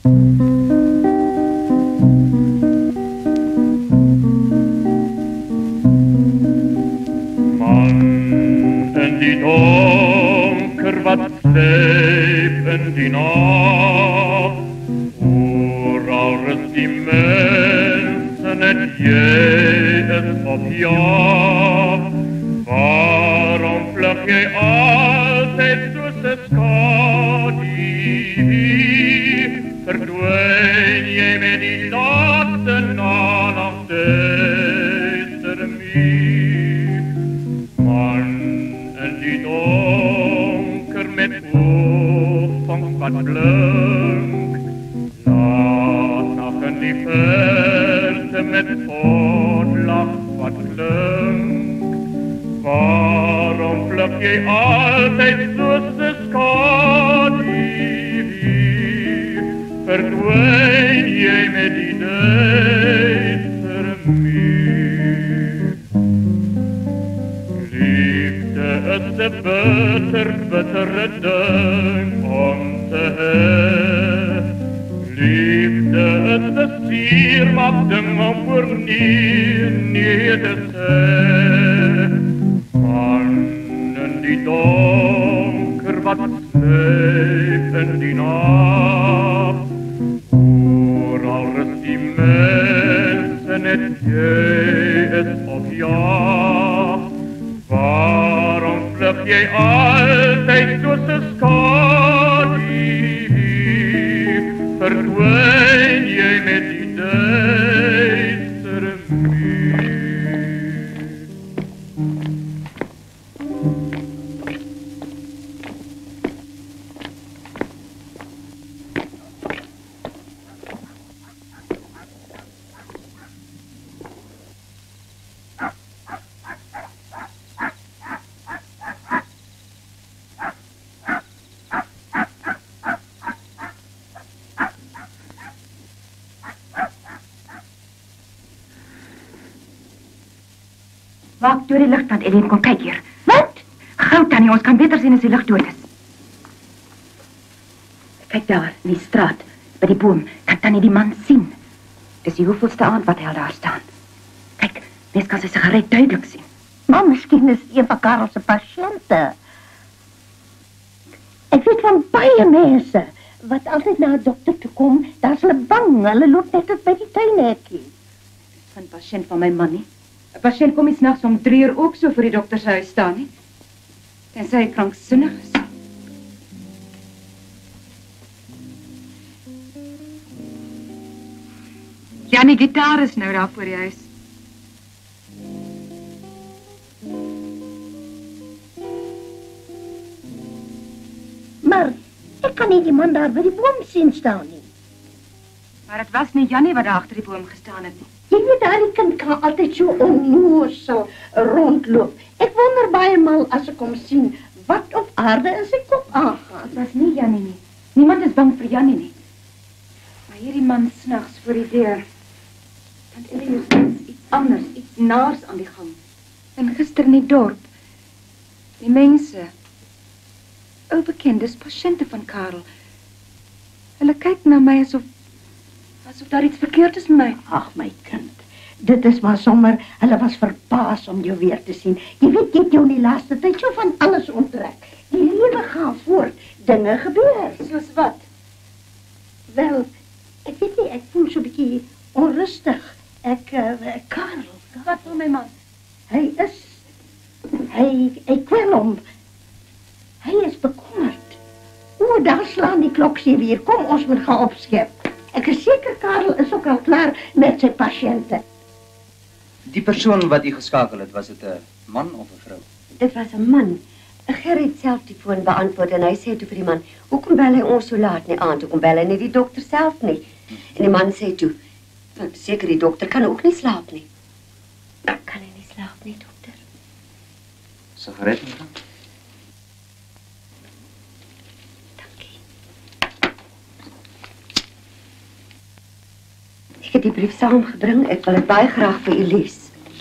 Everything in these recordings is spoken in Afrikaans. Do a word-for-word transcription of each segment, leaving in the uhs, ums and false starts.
In die donker wat sleep in die nacht, vooral rust die mensen en jy is op jacht. Waarom vlug jy altyd soos 'n skadu? Verdwyn jy met die laaste nag duister muur? Man in die donker met oogvang wat blink, laat nog in die verte met voordlach wat klink. Waarom vlug jy altyd soos 'n skadu? Verdwyn jy met die duister muur? Liefde is 'n bitter, bittere ding om te hê. Liefde is 'n suurmaak ding om voor nie, nie te sê. Man in die donker wat sleep in die nacht, vooral rust die mensen en jy is op jacht. Waarom vlug jy altyd soos 'n skadu? Verdwyn jy met die duister muur? Waak door die licht, want Ellen, kom kyk hier. Wat? Gou, Tannie, ons kan beter sien as die licht dood is. Kyk daar, in die straat, by die boom, kan Tannie die man sien. Dis die hoeveelste aand wat hy al daar staan. Kyk, mens kan sy sigaret duidelik sien. Maar miskien is een van Karel se pasiënte. Ek weet van baie mense wat altyd na 'n dokter toe kom, daar's hulle bang, hulle loop net tot by die tuinhekkie. Dis geen pasiënt van my man nie. 'n Pasiënt kom iets nags om drie uur ook so voor die dokter se huis staan nie. Tensy hy kranksinnig is. Jannie gitaar is nou daar voor die huis. Maar ek kan nie die man daar by die boom sien staan nie. Maar het was nie Jannie wat daar agter die boom gestaan het nie. Jy weet, daardie kind kan altyd so onnoosel rondloop. Ek wonder baie maal as ek hom sien, wat op aarde in sy kop aangaan. Dit was nie Jannie nie. Niemand is bang vir Jannie nie. Maar hierdie man s'nags voor die deur. Want Ellie is iets, iets anders, iets naars aan die gang. En gister in die dorp. Die mense. Ou bekendes, pasiënte van Karel. Hulle kyk na my asof asof daar iets verkeerd is met my. Ag my kind, dit is maar sommer, hulle was verbaas om jou weer te sien. Jy weet, jy het jou in die laaste tyd so van alles onttrek. Die lewe gaan voort, dinge gebeur. Soos wat? Wel, ek weet nie, ek voel so 'n bietjie onrustig. Ek, uh, Karel. Wat wil my man? Hy is, hy, ek kwel hom. Hy is bekommerd. O, daar slaan die klok sewe uur. Kom, ons moet gaan opskep. Ek is seker Karel is ook al klaar met sy pasiënte. Die persoon wat u geskakel het, was dit 'n man of 'n vrou? Dit was 'n man. Gerry het self die foon beantwoord en hy sê toe vir die man, hoekom bel hy ons so laat nie aan? Hoekom bel hy nie die dokter self nie? En die man sê toe, seker die dokter kan ook nie slaap nie. Kan hy nie slaap nie, dokter? Sigaret mevrou? Ek het die brief saamgebring, ek wil dit baie graag vir u lees.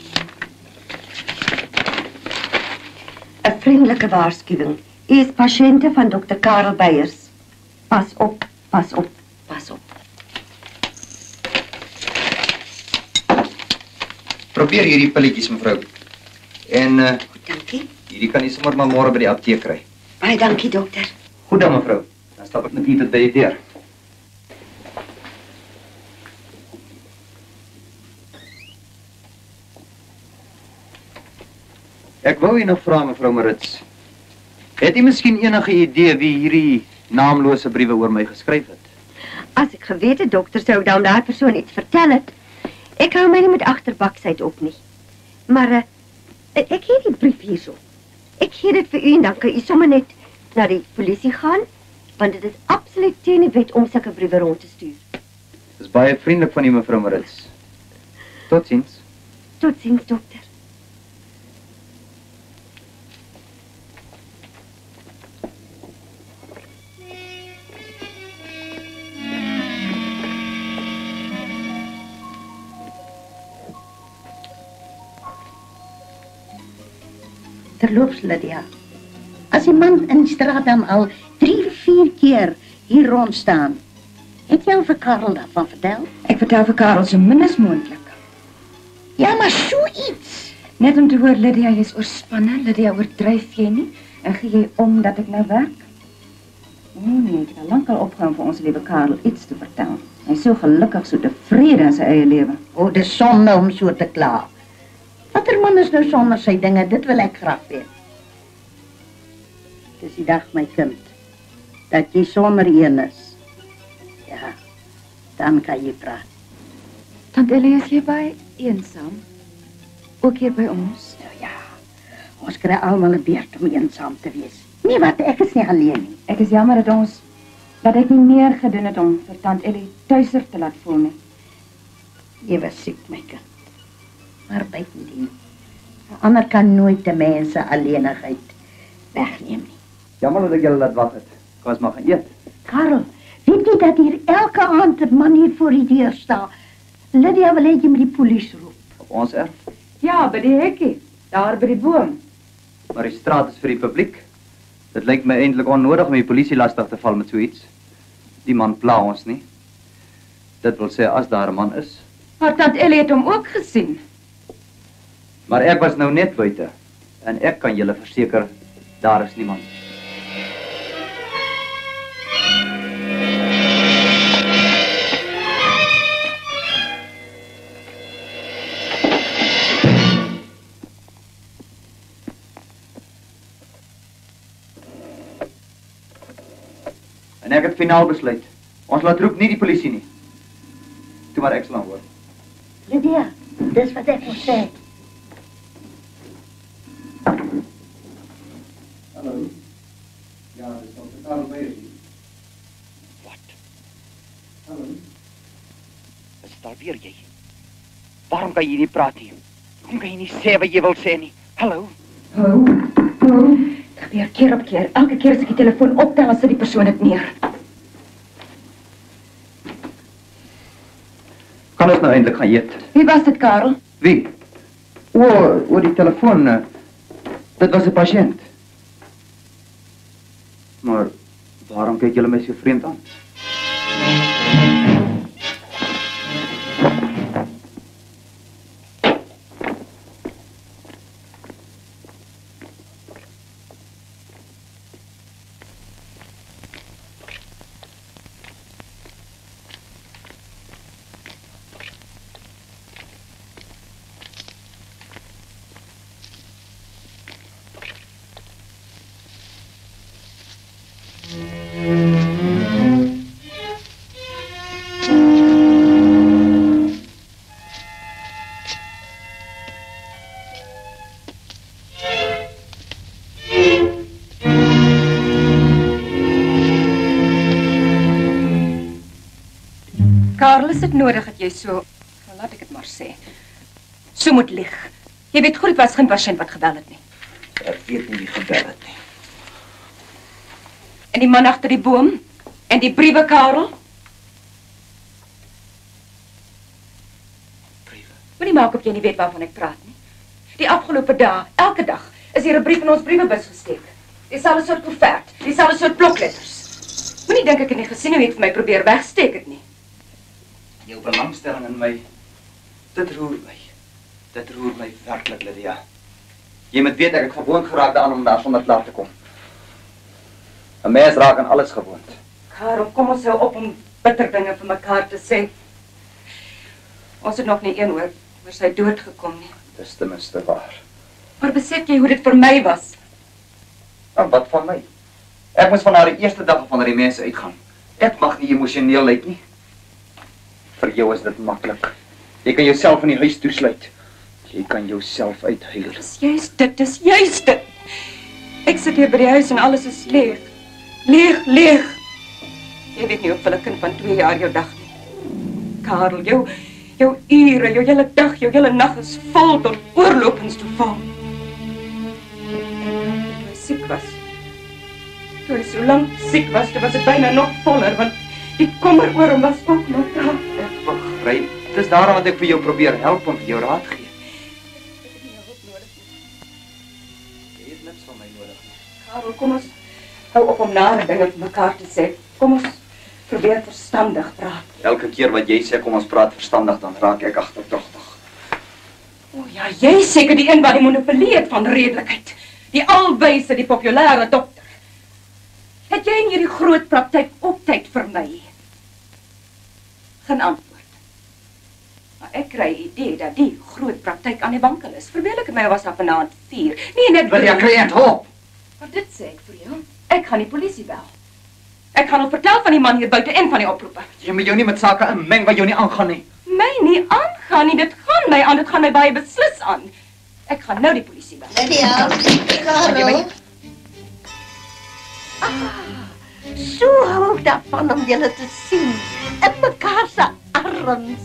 'n Vriendelike waarskuwing. U is pasiënte van dokter Karel Beyers. Pas op, pas op, pas op. Probeer hierdie pilletjies, mevrou. En uh, Dankie. hierdie kan jy sommer maar môre by die apteek kry. Baie dankie, dokter. Goed dan, mevrou. Dan stap ek met u tot by die deur. Ek wou u nog vra, mevrou Marits. Het u miskien enige idee wie hierdie naamlose briewe oor my geskryf het? As ek geweet het, dokter, sou ek dan daai persoon iets vertel het. Ek hou my nie met agterbaksheid op nie. Maar uh, ek het die brief hierso. Ek gee dit vir u en dan kan u sommer net na die polisie gaan, want dit is absoluut teen die wet om sulke briewe rond te stuur. Dis baie vriendelik van u, mevrou Marits. Totsiens. Totsiens, dokter. Terloops, Lydia. As die man in die straat dan al drie, vier keer hier rond staan, het jy al vir Karel daarvan vertel? Ek vertel vir Karel so min as moontlik. Ja, maar so iets. Net om te hoor, Lydia, jy is oorspanne. Lydia, oordryf jy nie? En gee jy om dat ek nou werk? Nee, nee, ek het al lang al opgehou vir ons liewe Karel iets te vertel. Hy is so gelukkig, so tevrede in sy eie lewe. O, oh, dis sonde om so te kla. Watter man is nou sonder sy dinge? Dit wil ek graag weet. Dis die dag, my kind, dat jy sonder een is. Ja, dan kan jy praat. Tant Ellie, is jy baie eensaam? Ook hier by ons? Nou ja, ons kry almal 'n beurt om eensaam te wees. Nee, wat, ek is nie alleen nie. Ek is jammer dat ons, dat ek nie meer gedoen het om vir tant Ellie tuiser te laat voel nie. Jy was siek, my kind. Maar buitendien, 'n ander kan nooit die mense alleenigheid wegneem nie. Jammer dat ek julle laat wag het. Ek was maar gaan eet. Karel, weet jy dat hier elke aand 'n man hier voor die deur staan? Lydia wil hê jy met die polisie roep. Op ons erf. Ja, by die hekkie, daar by die boom. Maar die straat is vir die publiek. Dit lyk my eintlik onnodig om die polisie lastig te val met so iets. Die man pla ons nie. Dit wil sê as daar 'n man is. Maar tant Ellie het hom ook gesien. Maar ek was nou net buite en ek kan julle verseker, daar is niemand. En ek het finaal besluit. Ons laat roep nie die polisie nie. Toe maar ek sal hoor. Lydia, dis wat ek moet sê. Hallo. Ja, dis dokter Karel Meyer. Wat? Hallo. Is daar weer jy? Waarom kan jy nie praat nie? Hoekom kan jy nie sê wat jy wil sê nie? Hallo? Oh, oh. Dit gebeur keer op keer. Elke keer as ek die telefoon optel, dan sit die persoon dit neer. Kan ons nou eintlik gaan eet? Wie was dit, Karel? Wie? O, oor die telefoon. uh, Dit was 'n pasiënt. Maar waarom kyk julle my so vreemd aan? Karel, is dit nodig dat jy so, nou laat ek dit maar sê, so moet lieg? Jy weet goed, dit was geen patiënt wat gebel het nie. Ek weet nie wie gebel het nie. En die man agter die boom? En die briewe, Karel? Briewe? Moenie maak of jy nie weet waarvan ek praat nie. Die afgelope dae, elke dag, is hier 'n brief in ons briewebus gesteek. Dieselfde soort koevert, dieselfde soort blokletters. Moenie dink ek het nie gesien hoe jy het vir my probeer wegsteek het nie. Jou belangstelling in my, dit roer my. Dit roer my werklik, Lydia. Jy moet weet ek het gewoond geraak daaraan om daar sonder klaar te kom. 'n Mens raak aan alles gewoond. Karel, kom ons hou op om bitter dinge vir mekaar te sê. Ons het nog nie een oor, oor sy dood gekom nie. Dis ten minste waar. Maar besef jy hoe dit vir my was? En wat van my? Ek moes van haar die eerste dag van die mense uitgaan. Ek mag nie emosioneel lyk nie. Vir jou is dit maklik. Jy kan jouself in die huis toesluit. Jy kan jouself uithuil. Dis juist dit, dis juist dit. Ek sit hier by die huis en alles is leeg. Leeg, leeg. Jy weet nie hoeveel 'n kind van twee jaar jou dag nie. Karel, jou, jou ure, jou hele dag, jou hele nag is vol tot oorlopends toe val. Toe hy siek was. Toe hy so lang siek was, toe was het bijna nog voller, want die kommer oor hom was ook nog daar. Ek begryp. Dis daarom wat ek vir jou probeer help om vir jou raad gee. Ek het nie hulp nodig nie. Jy het niks van my nodig nie. Karel, kom ons hou op om nare dinge vir mekaar te sê. Kom ons probeer verstandig praat. Elke keer wat jy sê kom ons praat verstandig, dan raak ek agterdogtig. O ja, jy is seker die een wat die monopolie het van redelikheid. Die alwyse, die populêre dokter. Het jy in hierdie groot praktyk ook tyd vir my? Geen antwoord. Maar ek kry die idee dat die groot praktyk aan die wankel is. Verbeel ek my was daar vanaand vier. Nee, net Wil jy kliënt hulp? Maar dit sê ek vir jou. Ek gaan die polisie bel. Ek gaan hom vertel van die man hier buite en van die oproepe. Jy moet jou nie met sake inmeng wat jou nie aangaan nie. My nie aangaan nie, dit gaan my aan, dit gaan my baie beslis aan. Ek gaan nou die polisie bel. Lydia, Karel. Ah, so hou ek daarvan om julle te sien. In mekaar se arms.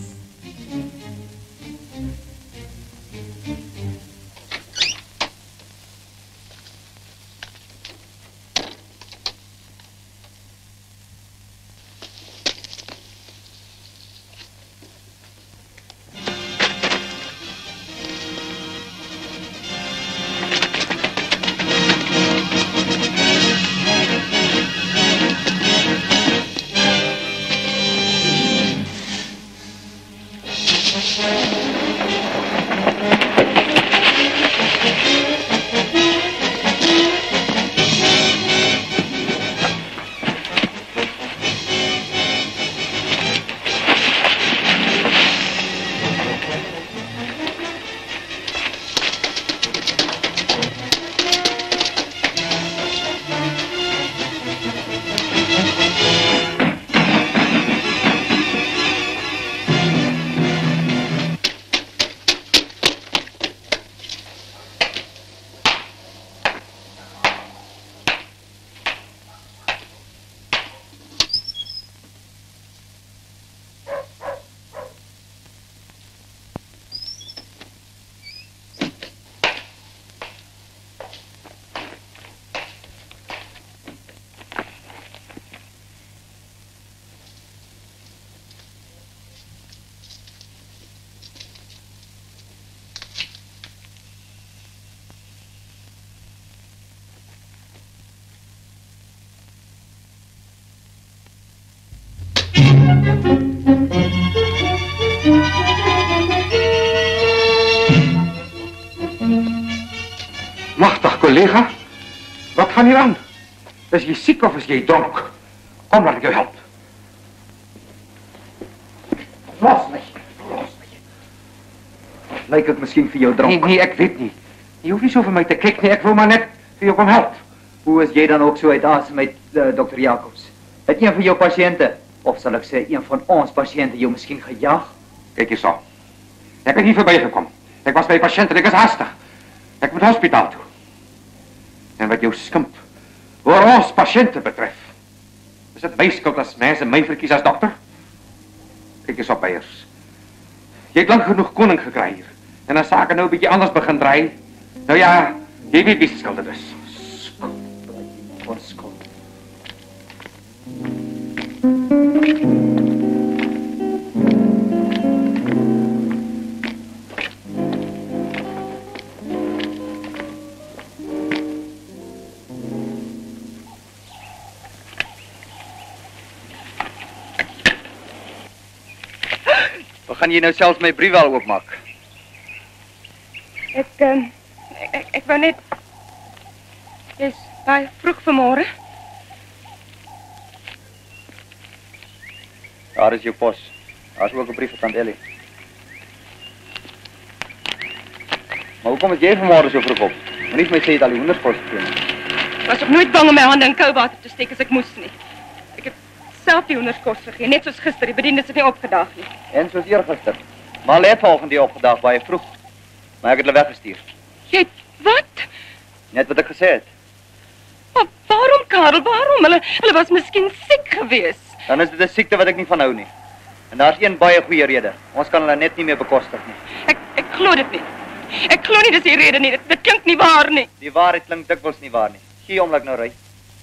Magtig, collega. Wat gaan hier aan? Is jy siek of is jy dronk? Kom, laat ek jou help. Los my. Los my. Lyk dit miskien vir jou Nee, dronk? nee, ek weet nie. Jy hoef nie so vir my te kyk nie. Ek wil maar net vir jou kom help. Hoe is jy dan ook so uit asem met uh, dokter Jacobs? Het een van jou patiënte, of sal ek sê een van ons patiënte jou miskien gejaag? Kyk hier so. Ek het hier verbygekom. Ek was by 'n pasiënt en ek is haastig. Ek moet hospitaal toe. En wat jou skimp oor ons patiënte betref, is dit my skuld as mense my verkies as dokter? Kyk eens op eiers. Jy het lang genoeg koning gekry hier. En as sake nou 'n bietjie anders begin draai, nou ja, jy weet wie se skuld dit is. Ons skuld. Gaan jy nou selfs my brief wel oopmaak? Ek uh, ek, ek ek wou net Dis baie vroeg vanmôre. Daar is jou pos. Daar is ook 'n brief van Tant Ellie. Maar hoekom is jy vanmôre so vroeg op? Moenie vir my sê jy het al die hoenderskos gegee nie. Was ook nooit bang om my hande in kouwater te steek as ek moes nie. Ek het self die hoenderskos gegee, net soos gister. Die bediendes het nie opgedaag nie. En soos eergister. Maar hulle het volgende dag opgedaag baie vroeg. Maar ek het hulle weggestuur. Jy het wat? Net wat ek gesê het. Maar waarom, Karel? Waarom? Hulle, hulle was miskien siek geweest. Dan is dit 'n siekte wat ek nie van hou nie. En daar's een baie goeie rede. Ons kan hulle net nie meer bekostig nie. Ek ek glo dit nie. Ek glo nie dis die rede nie. Dit, dit klink nie waar nie. Die waarheid klink dikwels nie waar nie. Gee hom laat nou ry.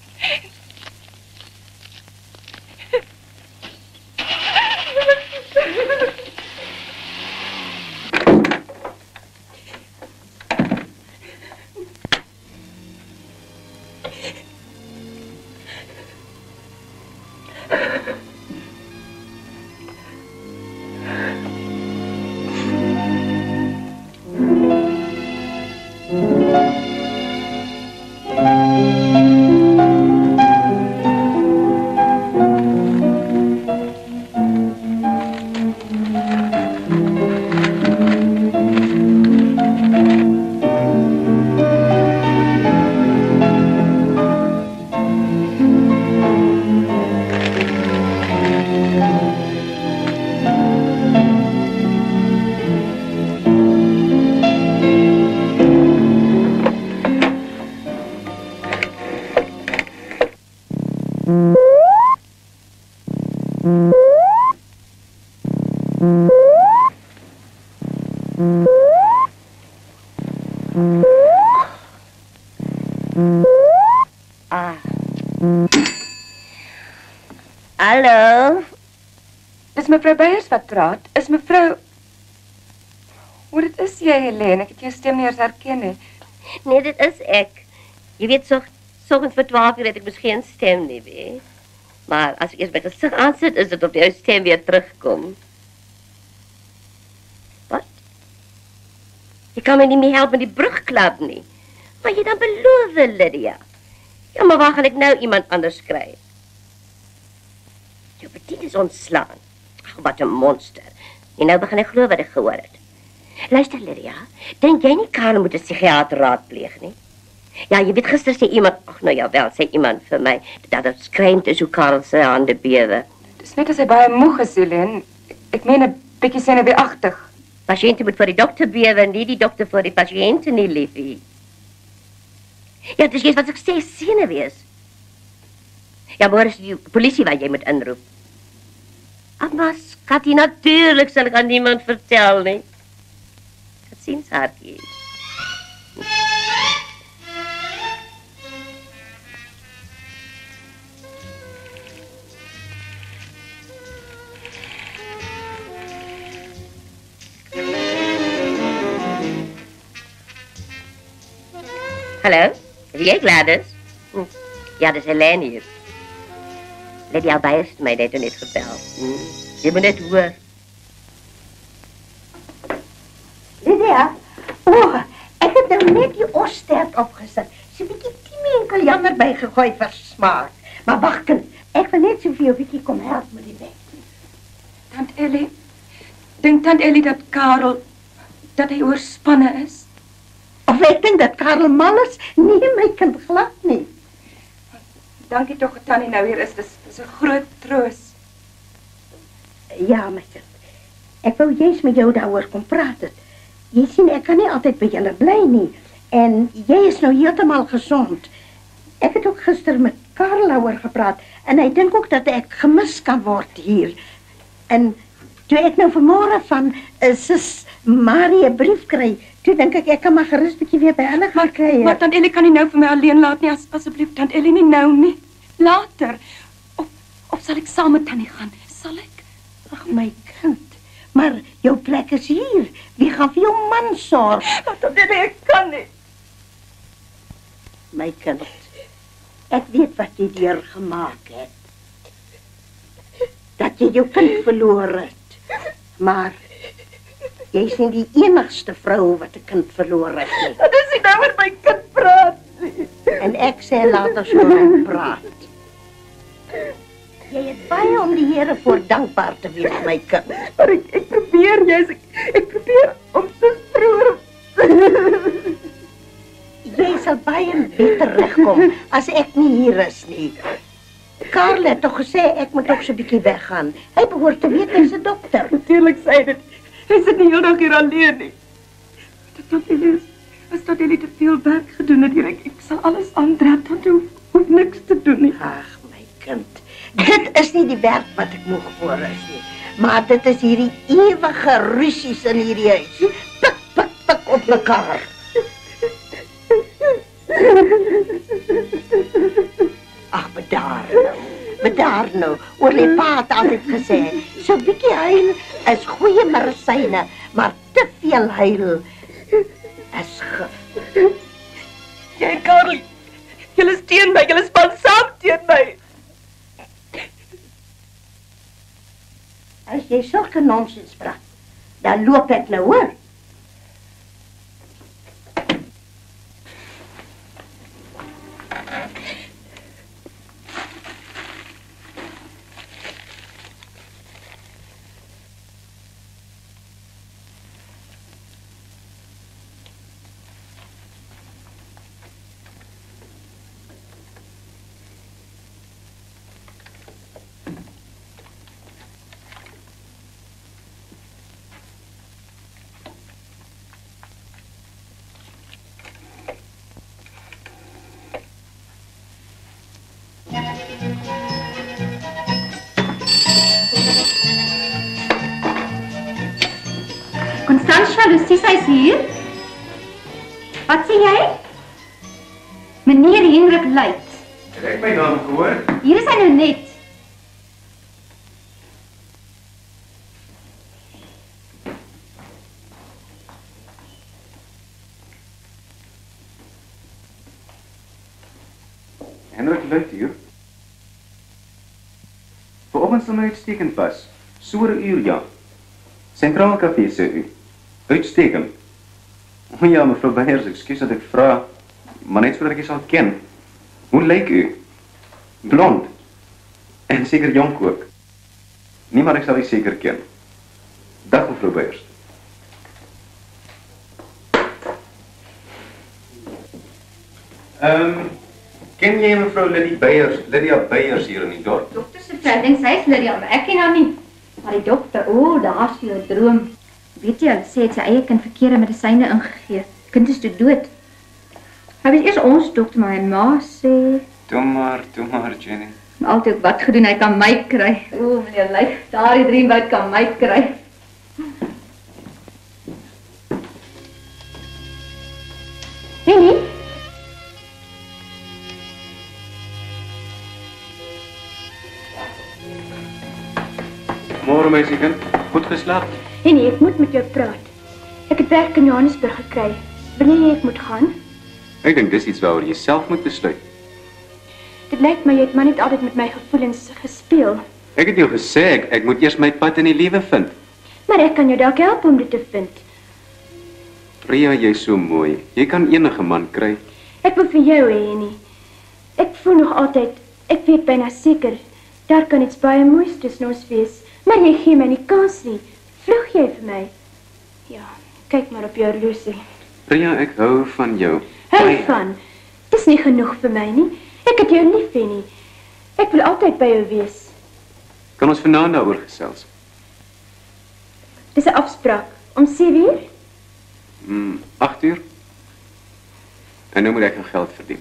Ah. Hallo. Dis mevrou Beyers wat praat. Is mevrou Hoe dit is jy, Helene? Ek het jou stem nie eens herken nie. Nee, dit is ek. Jy weet, so soggens vir twaalf uur het ek mos geen stem nie, weet. Maar as ek eers my gesig aansit, is dit of jou stem weer terugkom. Wat? Jy kan my nie meer help met die brugklap nie. Maar jy dan beloof, Lydia. Ja, maar waar gaan ek nou iemand anders kry? Jou bedien is ontslaan. Ach, wat 'n monster. En nou begin ek glo wat ek gehoor het. Luister, Lydia, dink jy nie Karel moet 'n psigiater raadpleeg nie? Ja, jy weet gister sê iemand, ag nou ja, wel, sê iemand vir my dat dit skreeuend is hoe Karel se hande bewe. Dis net as hy baie moeg is, Helene. Ek, ek meen 'n bietjie senuweeagtig. Pasiënte moet vir die dokter bewe, nie die dokter vir die pasiënte nie, liefie. Ja, dis iets wat ek sê, senuwees. Ja, maar is die polisie wat jy moet inroep. Ag, maar Skatie, natuurlijk sal ek aan niemand vertel nie. Tot ziens, hartjie. Hallo, is jy Gladys? Hm. Ja, dis Helene hier. Lydia Beyers het my net net gebel. Hm. Jy moet net hoor. Lydia, oh, ek het nou net die ostert opgesit. Sy 'n bietjie tiemie en kaljander bygegooi vir smaak. Maar wag kind, ek wil net so vir jou bietjie kom help met die bek. Tant Ellie, dink Tant Ellie dat Karel, dat hy oorspanne is? Of ek dink dat Karel mal is? Nee, my kind, glad nie. Dankie tog dat Tannie nou hier is. Dis dis 'n groot troos. Ja, my kind. Ek wou juis met jou daaroor kom praat het. Jy sien, ek kan nie altyd by julle bly nie. En jy is nou heeltemal gesond. Ek het ook gister met Karel daaroor gepraat en hy dink ook dat ek gemis kan word hier. En toe ek nou vanmôre van uh, sis Marie 'n brief kry, toe dink ek ek kan maar gerus bietjie weer by hulle gaan kry. Maar Tant Ellie kan nie nou vir my alleen laat nie, as, asseblief Tant Ellie, nie nou nie. Later. Of of sal ek saam met Tannie gaan? Sal ek? Ag my kind, maar jou plek is hier. Wie gaan vir jou man sorg? Tant Ellie, ek kan nie. My kind, ek weet wat jy deur gemaak het. Dat jy jou kind verloor het. Maar Jy is nie die enigste vrou wat 'n kind verloor het nie. Wat is jy nou met my kind praat? En ek sê laat ons oor hom praat. Jy het baie om die Here voor dankbaar te wees, my kind. Maar ek, ek probeer, jy ek, ek probeer om te vroeg. Jy sal baie beter regkom as ek nie hier is nie. Karel het toch gesê ek moet ook so 'n bietjie weggaan. Hy behoort te weet hy's 'n dokter. Natuurlijk sê hy dit. Hy sit nie heel dag hier alleen nie. Dit tot Elias, as tot Elie te veel werk gedoen het hier, ek, ek sal alles aandrap, dan hoef, hoef niks te doen nie. Ag, my kind. Dit is nie die werk wat ek moeg voor is nie. Maar dit is hierdie ewige rusies in hierdie huis. Pik, pik, pik op mekaar. Ag, bedaar nou. Bedaar nou. Oorlê pa het altyd gesê, so bietjie huil is goeie medisyne, maar te veel huil is gif. Jy, Karel, jy is teen my, jy is van saam teen my. As jy sulke nonsens praat, dan loop ek nou, hoor. Constantia, Lucie, sy is hier. Wat sê jy? Meneer Hendrik Luit. Het ek my naam gehoor? Hier is hy nou net. Hendrik Luit hier. Vanoggend sal my uitstekend was. So 'n uur, ja. Sentraal Café, sê u. Uitstekend. O ja, mevrou Beyers, ekskuus dat ek vra, maar net sodat ek u sal ken. Hoe lyk u? Blond. En seker jonk ook. Nee, maar ek sal u seker ken. Dag, mevrou Beyers. Ehm, um, ken jy mevrou Liddy Beyers, Lydia Beyers hier in die dorp? Dokter se vrou, dink sy is Lydia, maar ek ken haar nie. Maar die dokter, o, oh, daar's jou droom. Weet jy, hulle sê het sy eie kind verkeerde medisyne ingegee. Kind is toe dood. Hy was eers ons dokter, maar my ma sê... Toe maar, toe maar, Jenny. Altyd wat gedoen, hy kan my kry. O, oh, meneer Luit, daar die dreambout kan my kry. Henny? Môre, meisiekind. Goed geslaap? Henny, ek moet met jou praat. Ek het werk in Johannesburg gekry. Wil jy ek moet gaan? Ek dink dis iets waaroor jy self moet besluit. Dit lyk my jy het maar net altyd met my gevoelens gespeel. Ek het jou gesê ek, ek moet eers my pad in die lewe vind. Maar ek kan jou dalk help om dit te vind. Ria, jy's so mooi. Jy kan enige man kry. Ek wil vir jou hê, Henny. Ek voel nog altyd, ek weet byna seker, daar kan iets baie moois tussen ons wees. Maar jy gee my nie kans nie. Vlug jy vir my? Ja, kyk maar op jou horlosie. Ria, ek hou van jou. Hou van? Dis nie genoeg vir my nie. Ek het jou lief, Henny. Ek wil altyd by jou wees. Kan ons vanaand daaroor gesels? Dis 'n afspraak. Om sewe uur? Hmm, agt uur. En nou moet ek nog geld verdien.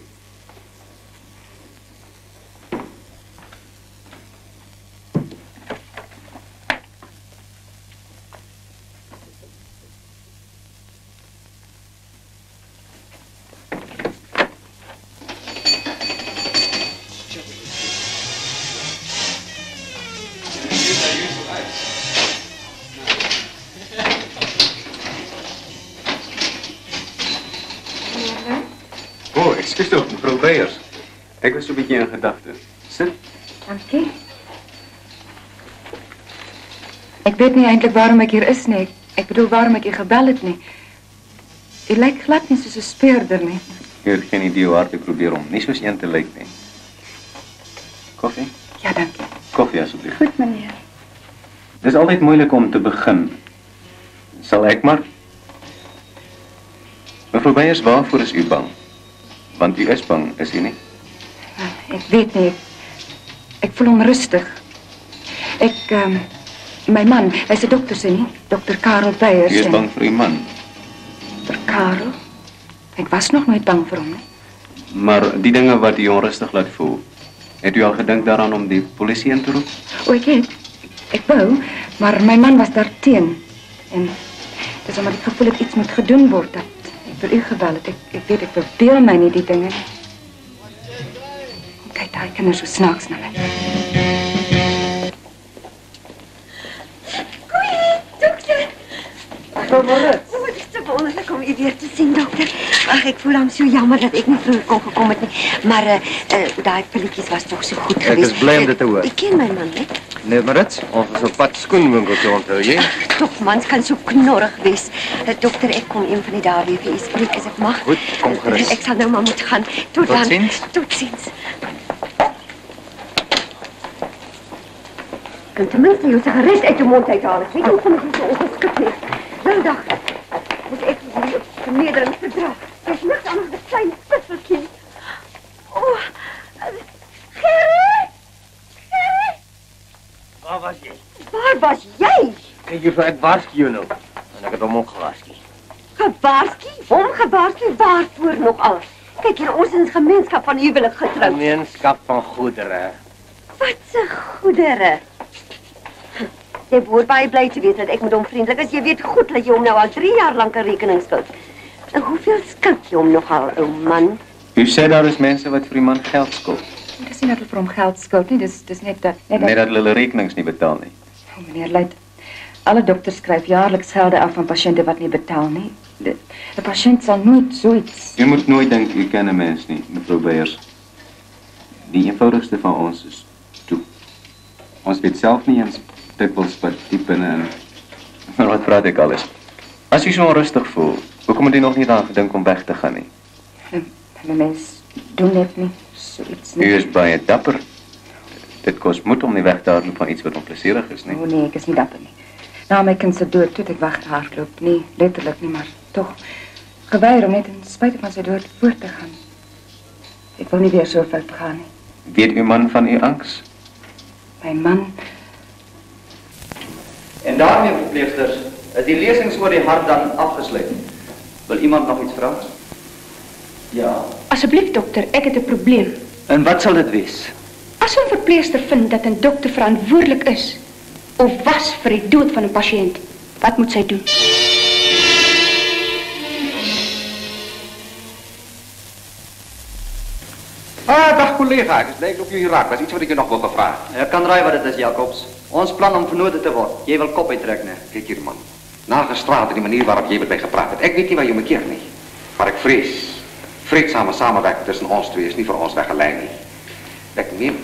Ekskuus tog, mevrou Beyers. Ek was so 'n bietjie in gedagte. Sit. Dankie. Ek weet nie eintlik waarom ek hier is nie. Ek bedoel waarom ek u gebel het nie. U lyk glad nie soos 'n speurder nie. Jy het geen idee hoe hard ek probeer om nie soos een te lyk nie. Koffie? Ja, dankie. Koffie asseblief. Goed, meneer. Dit is altyd moeilik om te begin. Sal ek maar? Mevrou Beyers, waarvoor is u bang? Want u is bang, is u nie? Ek weet nie. Ek, ek voel onrustig. Ek, um, my man, hy's 'n dokter, sien nie? dokter Karel Beyers. U is en- bang vir uw man. Vir Karel? Ek was nog nooit bang vir hom nie. Maar die dinge wat u onrustig laat voel, het u al gedink daaraan om die polisie in te roep? O, ek het. Ek wou, maar my man was daar teen. En dis omdat ek gevoel het iets moet gedoen word dat ek vir u gebel het. Ek, ek weet, ek verbeel my nie die dinge nie. Kyk, daai kinders so snaaks na my. Dokter! Mevrou Maritz. O, dit is te wonderlik om u weer te sien, dokter. Ag, ek voel hom so jammer dat ek nie vroeër kon gekom het nie. Maar uh, uh, daai pilletjies was toch so goed Ek geweest. is bly om dit te hoor. Ek ken my man, hè? Nee, Maritz, ons is op pad skoenwinkel toe, onthou jy? Toch, mans kan so knorrig wees. Uh, dokter, ek kom een van die dae weer vir u spreek as ek mag. Goed, kom gerus. Ek sal nou maar moet gaan. Tot, Tot dan. ziens. Tot ziens. Kan tenminste jou sigaret uit jou mond uithalen. Ek weet hoe kom ek so ongeskik nie. Nou dag, moet ek hier op vernedering verdra. Dit is niks anders as 'n klein spitselkind. O, oh, Gerrit! Gerrit! Waar was jy? Waar was jy? Kyk juffrou, ek waarsku jou nou. En ek het hom ook gewaarsku. Gebaarski? Hom gebaarski? Waarvoor nog al? Kyk hier, ons is in gemeenskap van huwelik getroud. Gemeenskap van goedere. Wat 'n goedere. Jy behoort baie bly te wees dat ek met hom vriendelik is. Jy weet goed dat jy hom nou al drie jaar lank 'n rekening skuld. En hoeveel skuld jy hom nogal, ou man? U sê daar is mense wat vir die man geld skuld. Dit is nie dat hulle vir hom geld skuld nie, dis dis net dat net Net dat hulle hulle rekenings nie betaal nie. Oh, meneer Luit, alle dokters skryf jaarliks gelde af van pasiënte wat nie betaal nie. De, de patiënt sal nooit zoiets. U moet nooit dink u ken 'n mens nie, mevrou Beyers. Die eenvoudigste van ons is toe. Ons weet self nie eens dikwels wat diep binne in. Maar wat praat ek alles? As u so onrustig voel, hoekom het u nog nie daaraan gedink om weg te gaan nie? Hulle mens doen net nie zoiets nie. U is baie dapper. Dit kos moed om nie weg te hardloop van iets wat onplezierig is nie. Oh nee, ek is nie dapper nie. Na my kind se dood toe het ek weggehardloop, nie letterlik nie, maar tog geweier om net in spite van sy dood voort te gaan. Ek wil nie weer so ver gaan nie. Weet uw man van uw angs? My man, En daarmee, verpleegsters, is die lesings oor die hart dan afgesluit. Wil iemand nog iets vra? Ja. Asseblief dokter, ek het 'n probleem. En wat sal dit wees? As 'n verpleegster vind dat 'n dokter verantwoordelik is of was vir die dood van 'n pasiënt, wat moet sy doen? Ah, dag collega, ek is bly ek loop jou hier raak. Was iets wat ek jou nog wil gevra. Ek kan raai wat dit is, Jacobs. Ons plan om vennote te word. Jy wil kop uittrek, né? Kyk hier man, nagestraald in die manier waarop jy met my gepraat het. Ek weet nie waar jy my keer nie. Maar ek vrees, vreedsame samenwerking tussen ons twee is nie vir ons weggelei nie. Ek neem.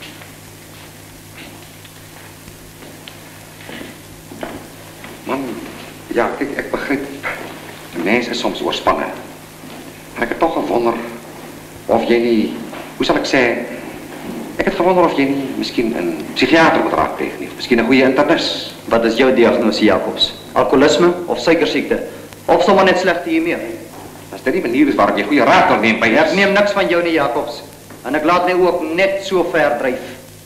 Man, ja, kijk, ik begrijp. De mens is soms oorspannen. Maar ik heb toch gewonder of jij niet, hoe zal ik zeggen, ik heb gewonder of jij niet misschien een psychiater moet raadplegen, of misschien een goede internist. Wat is jouw diagnose, Jacobs? Alcoholisme of suikerziekte? Of sommer net slechte humeur? Als dit die manier is waarop je goede raad wil nemen bij Ek neem niks van jou nie, Jacobs. En ek laat my ook net so ver dryf.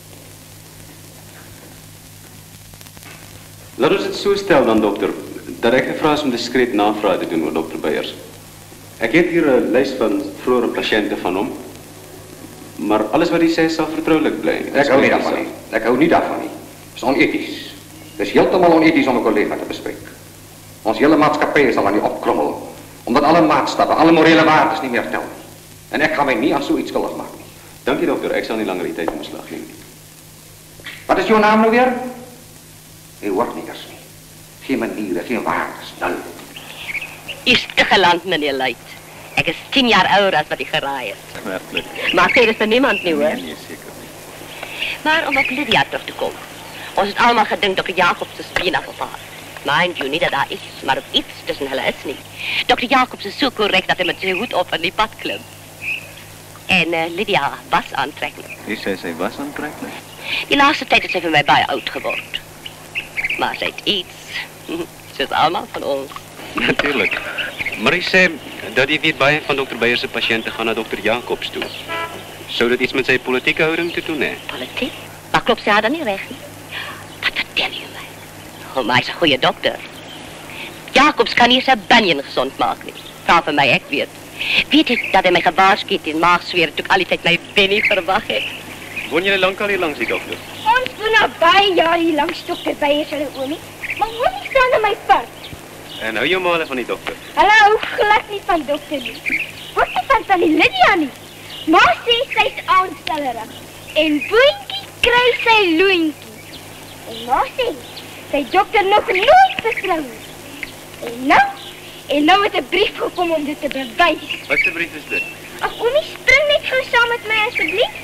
Laat ons dit so stel dan, dokter, dat ek gevra is om diskreet navraag te doen oor dokter Beyers. Ek het hier 'n lys van vroeëre pasiënte van hom, maar alles wat hy sê sal vertroulik bly. Ik hou niet daarvan niet. Ik hou niet daarvan niet. Het is onethisch. Het is helemaal onethisch om een collega te bespreken. Ons hele maatschappij zal aan die opkrommelen. Omdat alle maatstappen, alle morele waardes niet meer tellen. En ik ga mij niet aan zoiets schuldig maken. Dank je, dokter. Ik zal niet langer die tijd in beslag nemen. Wat is jouw naam nou weer? Je hoort niet eens niet. Geen manieren, geen waardes, nul. Is te geland, meneer Luit. Ek is tien jaar ouder as wat ek geraai het. Werkelijk. Maar sê dis vir niemand nie, hoor. Nee, nee, zeker niet. Maar om op Lydia terug te kom. Ons het allemaal gedink dat Jacob se speen afgevaar. Mind you, niet dat dat is, maar ook iets tussen hulle is niet. Dokter Jacobs is zo correct dat hij met zijn hoed op van die pad klimt. En uh, Lydia was aantrekkelijk. Wie zei zij was aantrekkelijk? Die laatste tijd is zij voor mij bij oud geworden. Maar zij heeft iets. Ze is allemaal van ons. Natuurlijk. Maar ik zei dat hij weet baie van dokter Beyer's patiënten gaan naar dokter Jacobs toe. Zou dat iets met zijn politieke houding te doen hebben? Politiek? Maar klopt ze haar dan niet recht? Wat vertel je mij? Oh, maar hij is een goede dokter. Jacobs kan hier zijn banjen gezond maken. Vraag van mij, ik weet. Weet je dat hij mij gewaarschuwd in maagzweren toen ik al die tijd mijn Benny verwacht heb? Woon jullie lang al hier langs die dokter? Ons woon al baie jaar hier langs dokter Beyers hulle oomie. Maar oomie staan aan my pad. En hou jou male van die dokter? Hulle hou glad nie van dokter nie. Ook nie van tannie Lydia nie. Maar sê sy is aanstellerig. En boentjie kry sy loentjie. En maar sê sy dokter nog nooit vertrou nie. En nou, en nou het 'n brief gekom om dit te bewys. Wat 'n brief is dit? Ag oomie, spring net gou saam met my asseblief.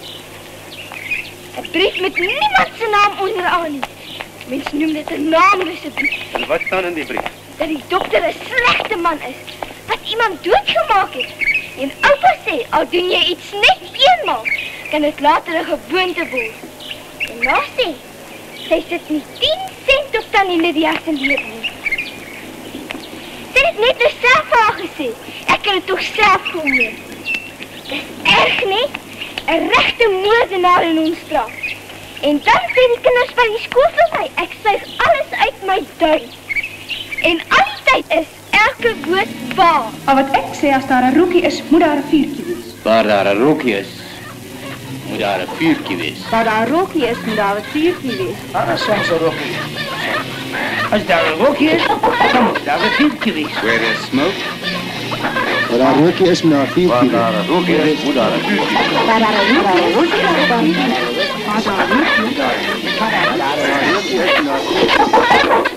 'n Brief met niemand se naam onderaan nie. Mens noem dit 'n naamlose brief. En wat staan in die brief? Dat die dokter 'n slegte man is, wat iemand doodgemaak het. En oupa sê, al doen jy iets net eenmaal, kan dit later 'n gewoonte word. En ma sê, sy sit nie tien sent op tannie Lydia se lewe nie. Sy het net self vir haar gesê, ek kan dit tog self gehoor. Dis erg nie, 'n regte moordenaar in ons straat. En dan sê die kinders van die skool vir my, ek suig alles uit my duim. En al die tyd is elke woord waar. Maar wat ek sê, as daar 'n rookie is, moet daar 'n vuurtjie wees. Waar daar 'n rookie is, moet daar 'n vuurtjie wees. Waar daar 'n rookie is, moet daar 'n vuurtjie wees. Waar is soms 'n rookie? As daar 'n rookie is, dan moet daar 'n vuurtjie wees. Where there's smoke? Waar daar 'n rookie is, moet daar 'n vuurtjie wees. Waar daar 'n rookie is, moet daar 'n vuurtjie wees. Waar daar 'n rookie is, moet daar 'n vuurtjie wees. Waar daar 'n rookie is, waar daar 'n rookie is, moet daar 'n vuurtjie wees.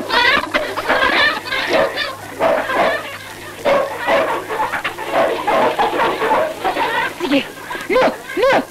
Look, look!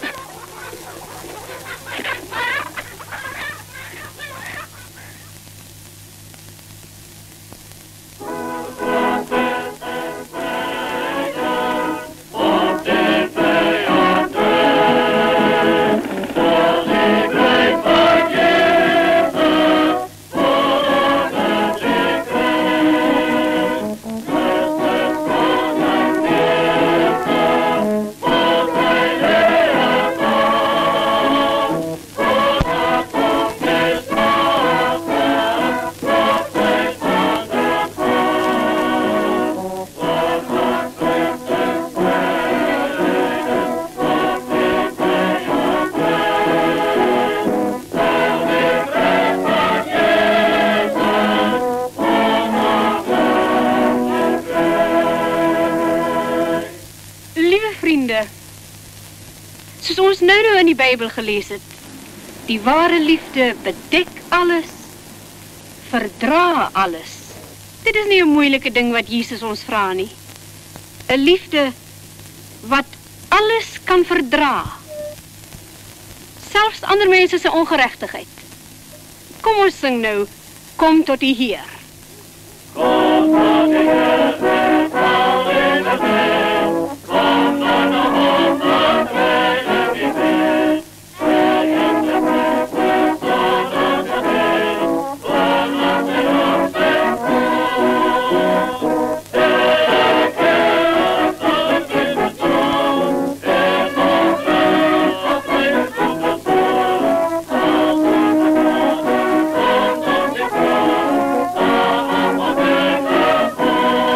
Soos ons nou nou in die Bybel gelees het, die ware liefde bedek alles, verdra alles. Dit is nie 'n moeilike ding wat Jesus ons vra nie. 'n Liefde wat alles kan verdra. Selfs ander mense se ongeregtigheid. Kom ons sing nou, kom tot die Heer. Kom tot die Heer, val in het Heer, kom dan na hom wat heilig is Heer. Hij is de beste, zodat het Heer, zodat hij ons heeft goed. De Heer zal het in de troon, is ons Heer, als hij het goed is voor. Als hij de Heer, komt tot die troon, dan wat heeft het goed.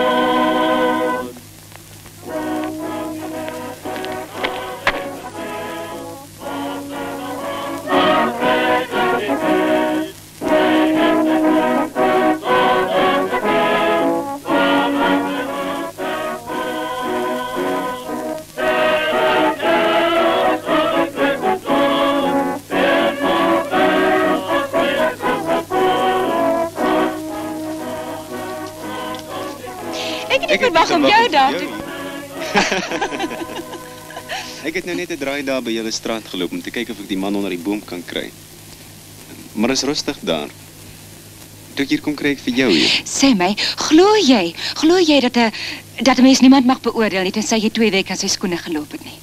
Ek het nie verwag om jou daar te... Ek het nou net 'n draai daar by julle straat geloop om te kyk of ek die man onder die boom kan kry. Maar is rustig daar. Toe ek hier kom kry ek vir jou hier. Sê my, glo jy, glo jy dat 'n dat 'n mens niemand mag beoordeel nie tensy jy twee weke in sy skoene geloop het nie?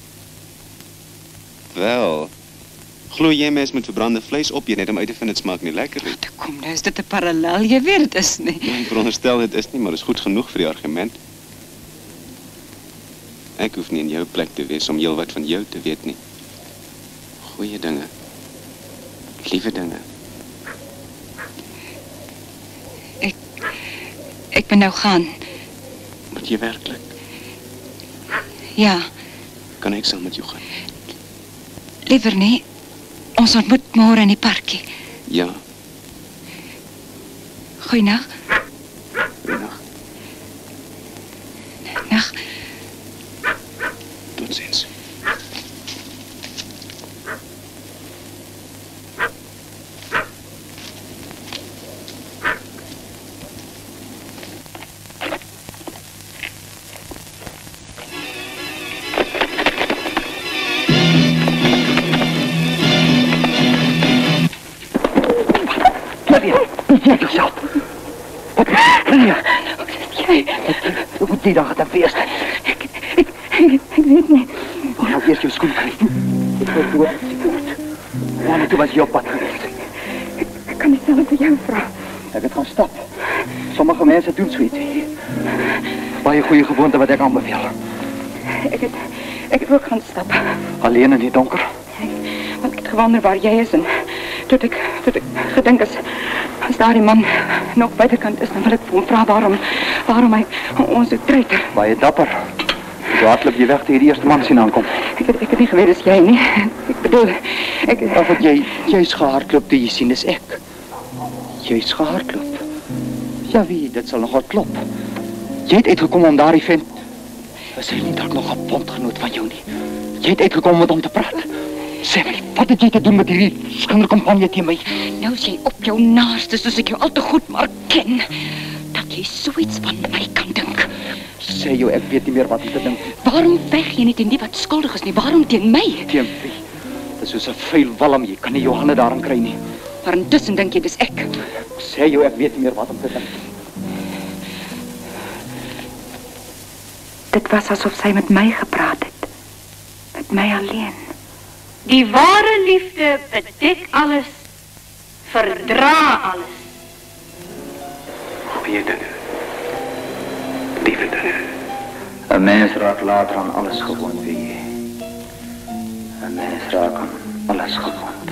Wel, glo jy mens moet verbrande vleis opeet net om uit te vind dit smaak nie lekker nie? Kom nou, is dit 'n parallel? Jy weet dit is nie. Ek veronderstel dit is nie, maar dit is goed genoeg vir die argument. Ek hoef nie in jou plek te wees om heel wat van jou te weet nie. Goeie dinge. Liewe dinge. Ek ek moet nou gaan. Moet jy werklik? Ja, Kan ek saam met jou gaan? liewer nie. Ons ontmoet môre in die parkie. Ja, Goeienaand. goeienaand. Nag. Totsiens. Zeg jezelf. Lydia. Jy, Hoe moet die dag het feest? ek ek ek weet nie. Mag nou eerst jou schoen kry. Ek wil toe op die voet. Wanneer toe was jy op pad geweest? Ek kan dieselfde vir jou vra. Ek het gaan stap. Sommige mense doen zoiets. Baie goeie gewoonte wat ek aanbeveel. Ek het ek het ook gaan stap. Alleen in die donker. Want ek het gewonder waar jy is en toe ek toe ek gedink as as daardie man nog buitekant is, dan wil ek vir hom vra waarom waarom hy ons so treiter. Baie dapper. Zo hardloop jy weg te hierdie eerste man sien aankom. Ek het ek het nie geweet dis jy nie. Ek bedoel ek Of wat jy jy's gehardloop toe jy sien dis ek. Jy's gehardloop. Ja wie, dit sal nogal klop. Jy het uitgekom om daardie vent. Is hy nie dalk nog 'n bondgenoot van jou nie? Jy het uitgekom om met hom te praat. Sê my, wat het jy te doen met hierdie skinderkompanje teen my? nou is jy op jou naaste soos ek jou al te goed maar ken. Dat jy soets van my kan dink. Sê jou, ek weet nie meer wat om te dink. Waarom veg jy nie teen die wat skuldig is nie? Waarom teen my? Teen wie? Dis soos 'n vuil walm, jy kan nie jou hande daarin kry nie. Maar intussen dink jy dis ek. Sê jou, ek weet nie meer wat om te dink. Dit was asof sy met my gepraat het. Met my alleen. Die ware liefde bedek alles, verdra alles. Goeie dinge. Liewe dinge. 'n Mens raak later aan alles gewoond, weet jy. 'n Mens raak aan alles gewoond.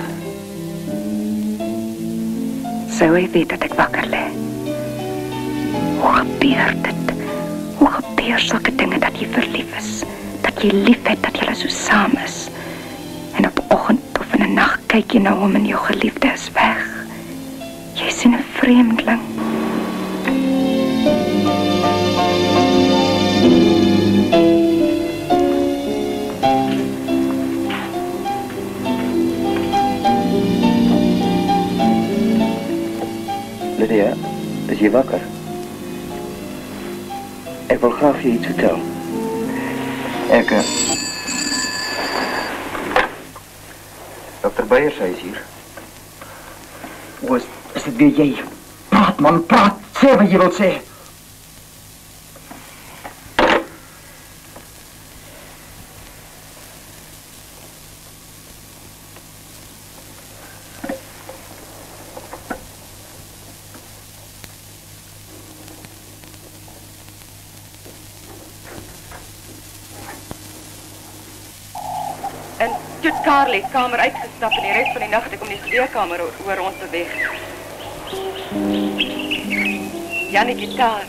Sou hy weet dat ek wakker lê? Hoe gebeur dit? Hoe gebeur sulke dinge dat jy verlief is? Dat jy lief het, dat jy so saam is? En op 'n oggend of in 'n nag kyk jy na hom en jou geliefde is weg. Jy sien 'n vreemdeling. Lydia, is jy wakker? Ek wil graag vir jou iets vertel. Ek... Uh... dokter Beyers, hy is hier. O, is, is dit weer jy? Praat man, praat! Sê wat jy wil sê! En toe het Karel die kamer uitgestap en die res van die nag het ek om die studeerkamer oor, oor rond beweeg. Jannie gitaar.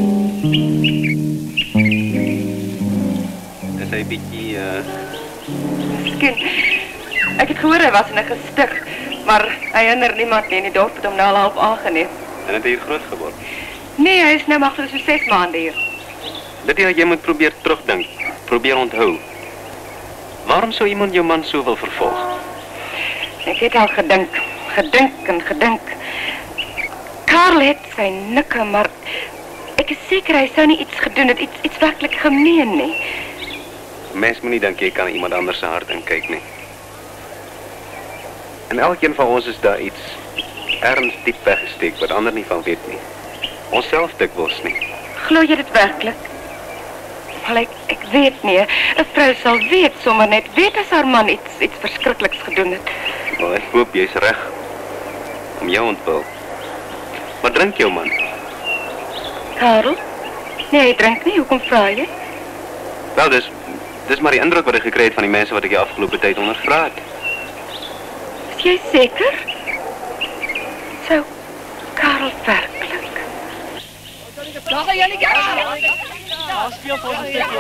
Is hy bietjie uh Miskien. Ek het gehoor hy was in 'n gestig, maar hy hindер niemand nie in die dorp het hom nou al half aangeneem. en het hy hier groot geword? Nee, hy is nou maar so ses maande hier. Lydia, jy moet probeer terugdink. Probeer onthou. Waarom sou iemand jou man so wil vervolg? Ek het al gedink, gedink en gedink. Karel het sy nikke, maar ek is seker hy sou nie iets gedoen het, iets iets werklik gemeen nie. Mens moet nie dink jy kan iemand anders se hart inkyk nie. En elkeen van ons is daar iets ergens diep weggesteek wat ander nie van weet nie. Ons self dikwels nie. Glo jy dit werklik? Wel, ek, ek weet nie. 'n Vrou sal weet, sommer net weet as haar man iets, iets verskrikliks gedoen het. Wel, ek hoop jy's reg. Om jou ontwil. Wat drink jou man? Karel? Nee, hy drink nie. Hoekom vra jy? Wel, dis, dis maar die indruk wat ek gekry het van die mense wat ek die afgelope tyd ondervra het. Is jy seker? Sou Karel werklik? Daar gaan jullie gaan! Daar speel voor ons stukje.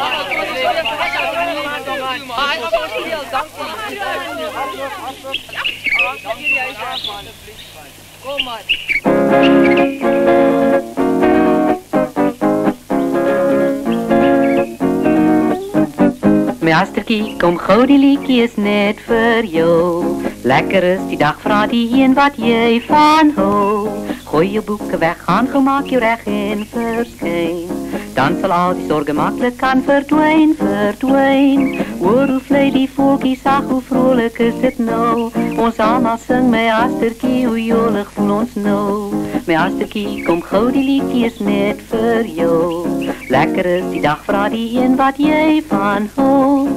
Hij gaat ons speel, dank je. Kom maar. My Astertjie, kom gou, die liedjie is net vir jou. Lekker is die dag, vra die een wat jy van hou. Gooi jou boeke weg, gaan gou maak jou reg en verskyn. Dan sal al die sorge maklik kan verdwyn, verdwyn. Hoor hoe vlei die voeltjie sag, hoe vrolik is dit nou. Ons almal sing, my Astertjie, hoe jolig voel ons nou. My Astertjie, kom gou, die liedjie is net vir jou. Lekker is die dag, vra die een wat jy van hou.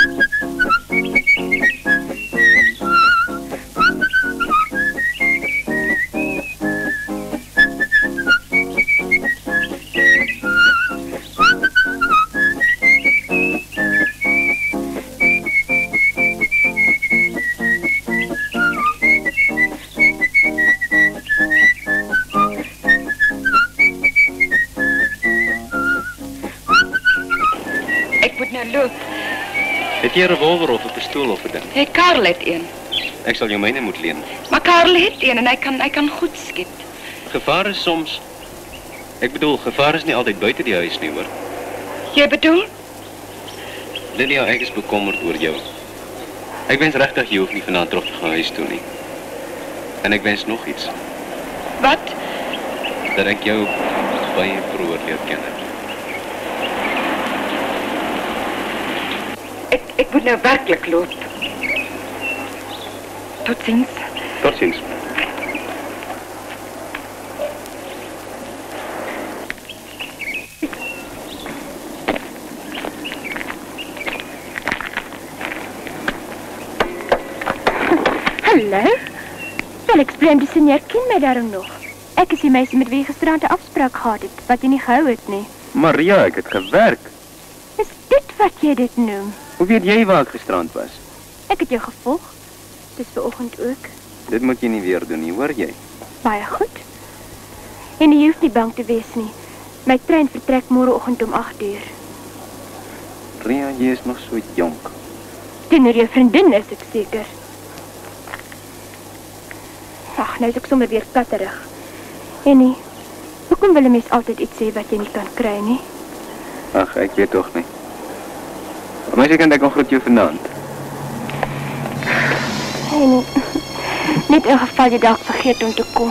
Het jy 'n revolver of 'n pistool of 'n ding? Hey, Karel het een. Ek sal jou myne moet leen. Maar Karel het een en hy kan hy kan goed skiet. Gevaar is soms Ek bedoel, gevaar is nie altyd buite die huis nie, hoor. Jy bedoel? Lydia, ek is bekommerd oor jou. Ek wens regtig jy hoef nie vanaand terug te gaan huis toe nie. En ek wens nog iets. Wat? Dat ek jou baie vroeër leer ken het. Ek, ek moet nou werklik loop. Tot ziens. Tot ziens. Hallo? Wel, ek spleen die senior ken my daarom nog. Ek is die meisie met wie gisterand 'n afspraak gehad het, wat jy nie gehou het nie. Maria, ek het gewerk. Is dit wat jy dit noem? Hoe weet jy waar ek gisterand was? Ek het jou gevolg. Dis vanoggend ook. Dit moet jy nie weer doen nie, hoor jy? Baie goed. En jy hoef nie bang te wees nie. My trein vertrek môreoggend om agt uur. Ria, jy is nog so jonk. Teenoor jou vriendin is ek seker. Ag, nou is ek sommer weer katterig. En nie, hoekom wil 'n mens altyd iets sê wat jy nie kan kry nie? Ag, ek weet toch nie. Maar jy kan ek ongroet jou vanaand. En nie, net in geval jy dalk vergeet om te kom.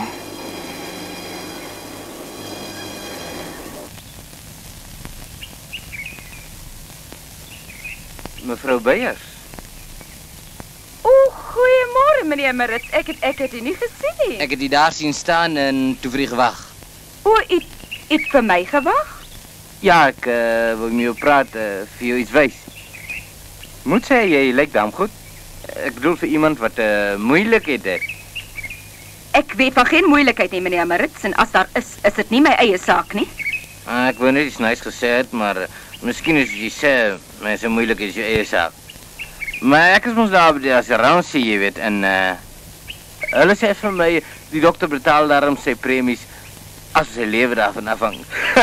Mevrou Beyers. O, goeiemôre meneer Maritz. Ek het ek het u nie gesien nie. Ek het u daar sien staan en toe vir u gewag. O, u het vir my gewag? Ja, ek uh, wil met jou praat, uh, vir jou iets wys. Moet sê jy lyk dan goed. Ek bedoel vir iemand wat 'n uh, moeilikheid het. Ek weet van geen moeilikheid nie meneer Maritz en as daar is, is dit nie my eie saak nie. Uh, ek wou net iets nice gesê het, maar uh, miskien is jy sê mense moeilik is jou eie saak. Maar ek is mos daar by die assuransie, jy weet, en uh, hulle sê vir my, die dokter betaal daarom sy premies as sy lewe daarvan afhang.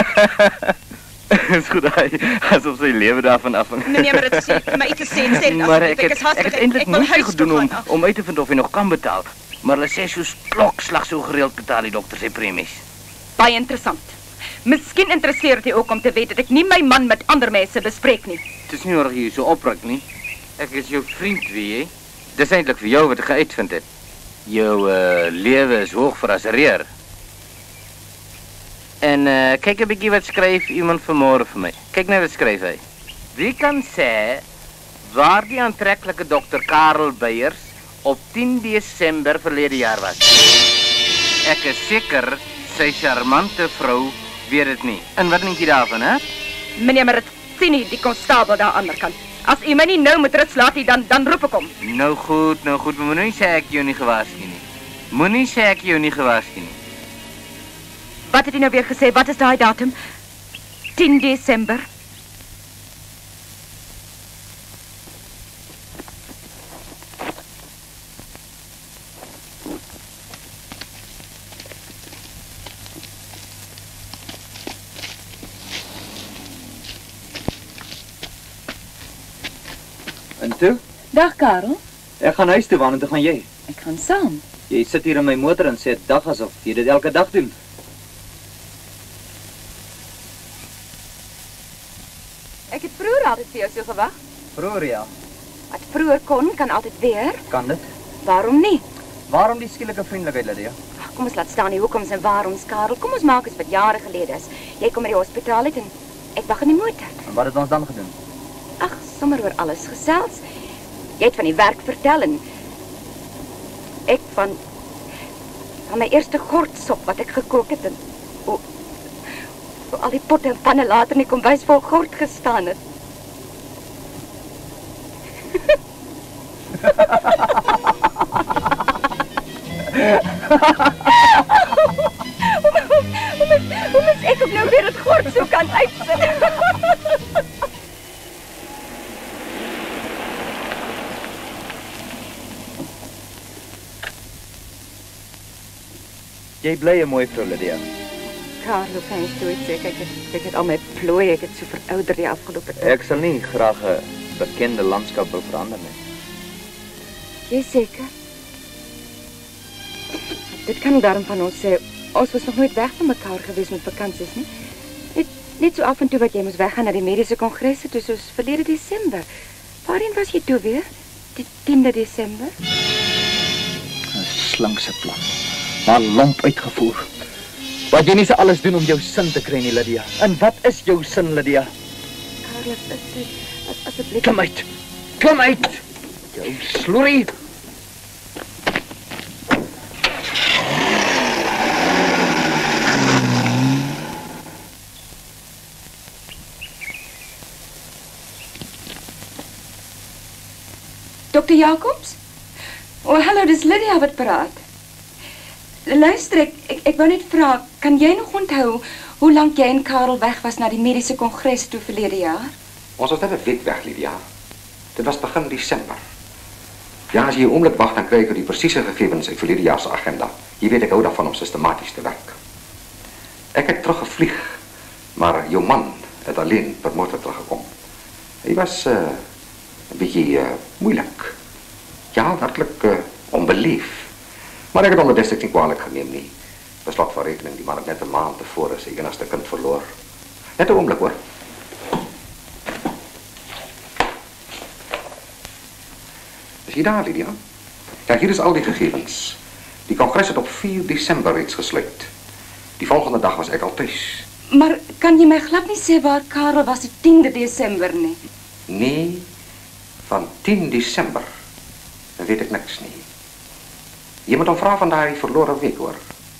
Is goed, hy, asof sy lewe daarvan afhang. Meneer Maritz, sê my iets te sê, sê dit Maar ek ek het, is hastig. ek het eintlik ek wil moeite huis gedoen toe om, gaan. om uit te vind of hy nog kan betaal. Maar hulle sê soos klokslag so gereeld betaal die dokter sy premies. Baie interessant. Miskien interesseer dit jou ook om te weet dat ek nie my man met ander mense bespreek nie. Het is nie nodig jy so oprik nie. Ek is jou vriend, weet jy. Dis eintlik vir jou wat ek uitvind het. Jou uh, lewe is hoog verassereer. En uh, kyk 'n bietjie wat skryf iemand vanmôre vir my. Kyk net wat skryf hy. Wie kan sê waar die aantreklike dokter Karel Beyers op tien Desember verlede jaar was? ek is seker sy charmante vrou weet dit nie. En wat dink jy daarvan, hè? Meneer Marazzini, die konstabel daar aan die ander kant. As u my nie nou met rits laat nie, dan dan roep ek hom. Nou goed, nou goed, maar moenie sê ek jou nie gewaarsku nie. Moenie sê ek jou nie gewaarsku nie. Wat het u nou weer gesê? Wat is daai datum? tien Desember. En toe? Dag Karel, Ek gaan huis toe, waarna toe gaan jy? ek gaan saam. Jy sit hier in my motor en sê dag asof jy dit elke dag doen. Ek het vroeër altyd vir jou so gewag. Vroeër ja, Wat vroeër kon, kan altyd weer. kan dit? Waarom nie? Waarom die skielike vriendelikheid, Lydia? Ag, kom ons laat staan die hoekoms en waaroms, Karel. Kom ons maak eens wat jare gelede is. Jy kom uit die hospitaal uit en ek wag in die motor. En wat het ons dan gedoen? Ag, sommer oor alles gesels. Jy het van die werk vertel en ek van van my eerste gortsop wat ek gekook het en hoe, hoe al die potte en panne later in die kombuis vol gort gestaan het. Hoe moet ek ook nou weer het gort so kan uitsit? Jy bly 'n mooi vrou, Lydia. Karel, kan jy zoiets sê? Kijk, ek, ek het al my plooi, ek het so verouderd die afgelopen tijd. Ek sal nie graag 'n bekende landskap wil verander nie. Jy zeker? Dit kan daarom van ons sê, ons was nog nooit weg van mekaar geweest met vakanties, nie? Net, net so af en toe wat jy moes weggaan na die medische congresse, toe soos verlede Desember. Waarheen was jy toe weer? Die tiende Desember? 'n Slinkse plan. Maar lomp uitgevoer. Wat jy nie se alles doen om jou sin te kry nie, Lydia. En wat is jou sin, Lydia? Carlos, as, as, asseblief... Klim uit! Klim uit! Jou sloerie! dokter Jacobs? O, hallo, dis Lydia wat praat. Luister, ek, ek, ek wou net vra, kan jy nog onthou hoe lank jy en Karel weg was na die medische congres toe verlede jaar? Ons was net 'n week weg, Lydia. Dit was begin Desember. Ja, as jy 'n oomblik wag, dan kry ek die presiese gegevens uit verlede jaar se agenda. Jy weet ek hou daarvan om sistematies te werk. Ek het teruggevlieg, maar jou man het alleen per motor teruggekom. Hy was 'n uh, 'n bietjie uh, moeilik. Ja, werklik uh, onbelief. Maar ek het hom destyds nie kwalijk geneem nie. Beslot van rekening, die man het net 'n maand tevore sy enigste kind verloor. Net 'n oomblik hoor. Is jy daar, Lydia? Ja, hier is al die gegevens. Die kongres het op vier Desember reeds gesluit. Die volgende dag was ek al thuis. Maar kan jy my glad nie sê waar Karel was die tiende Desember nie? Nee, van tien Desember. Dan weet ek niks nie. Jy moet hom vra van daai verlore week, hoor.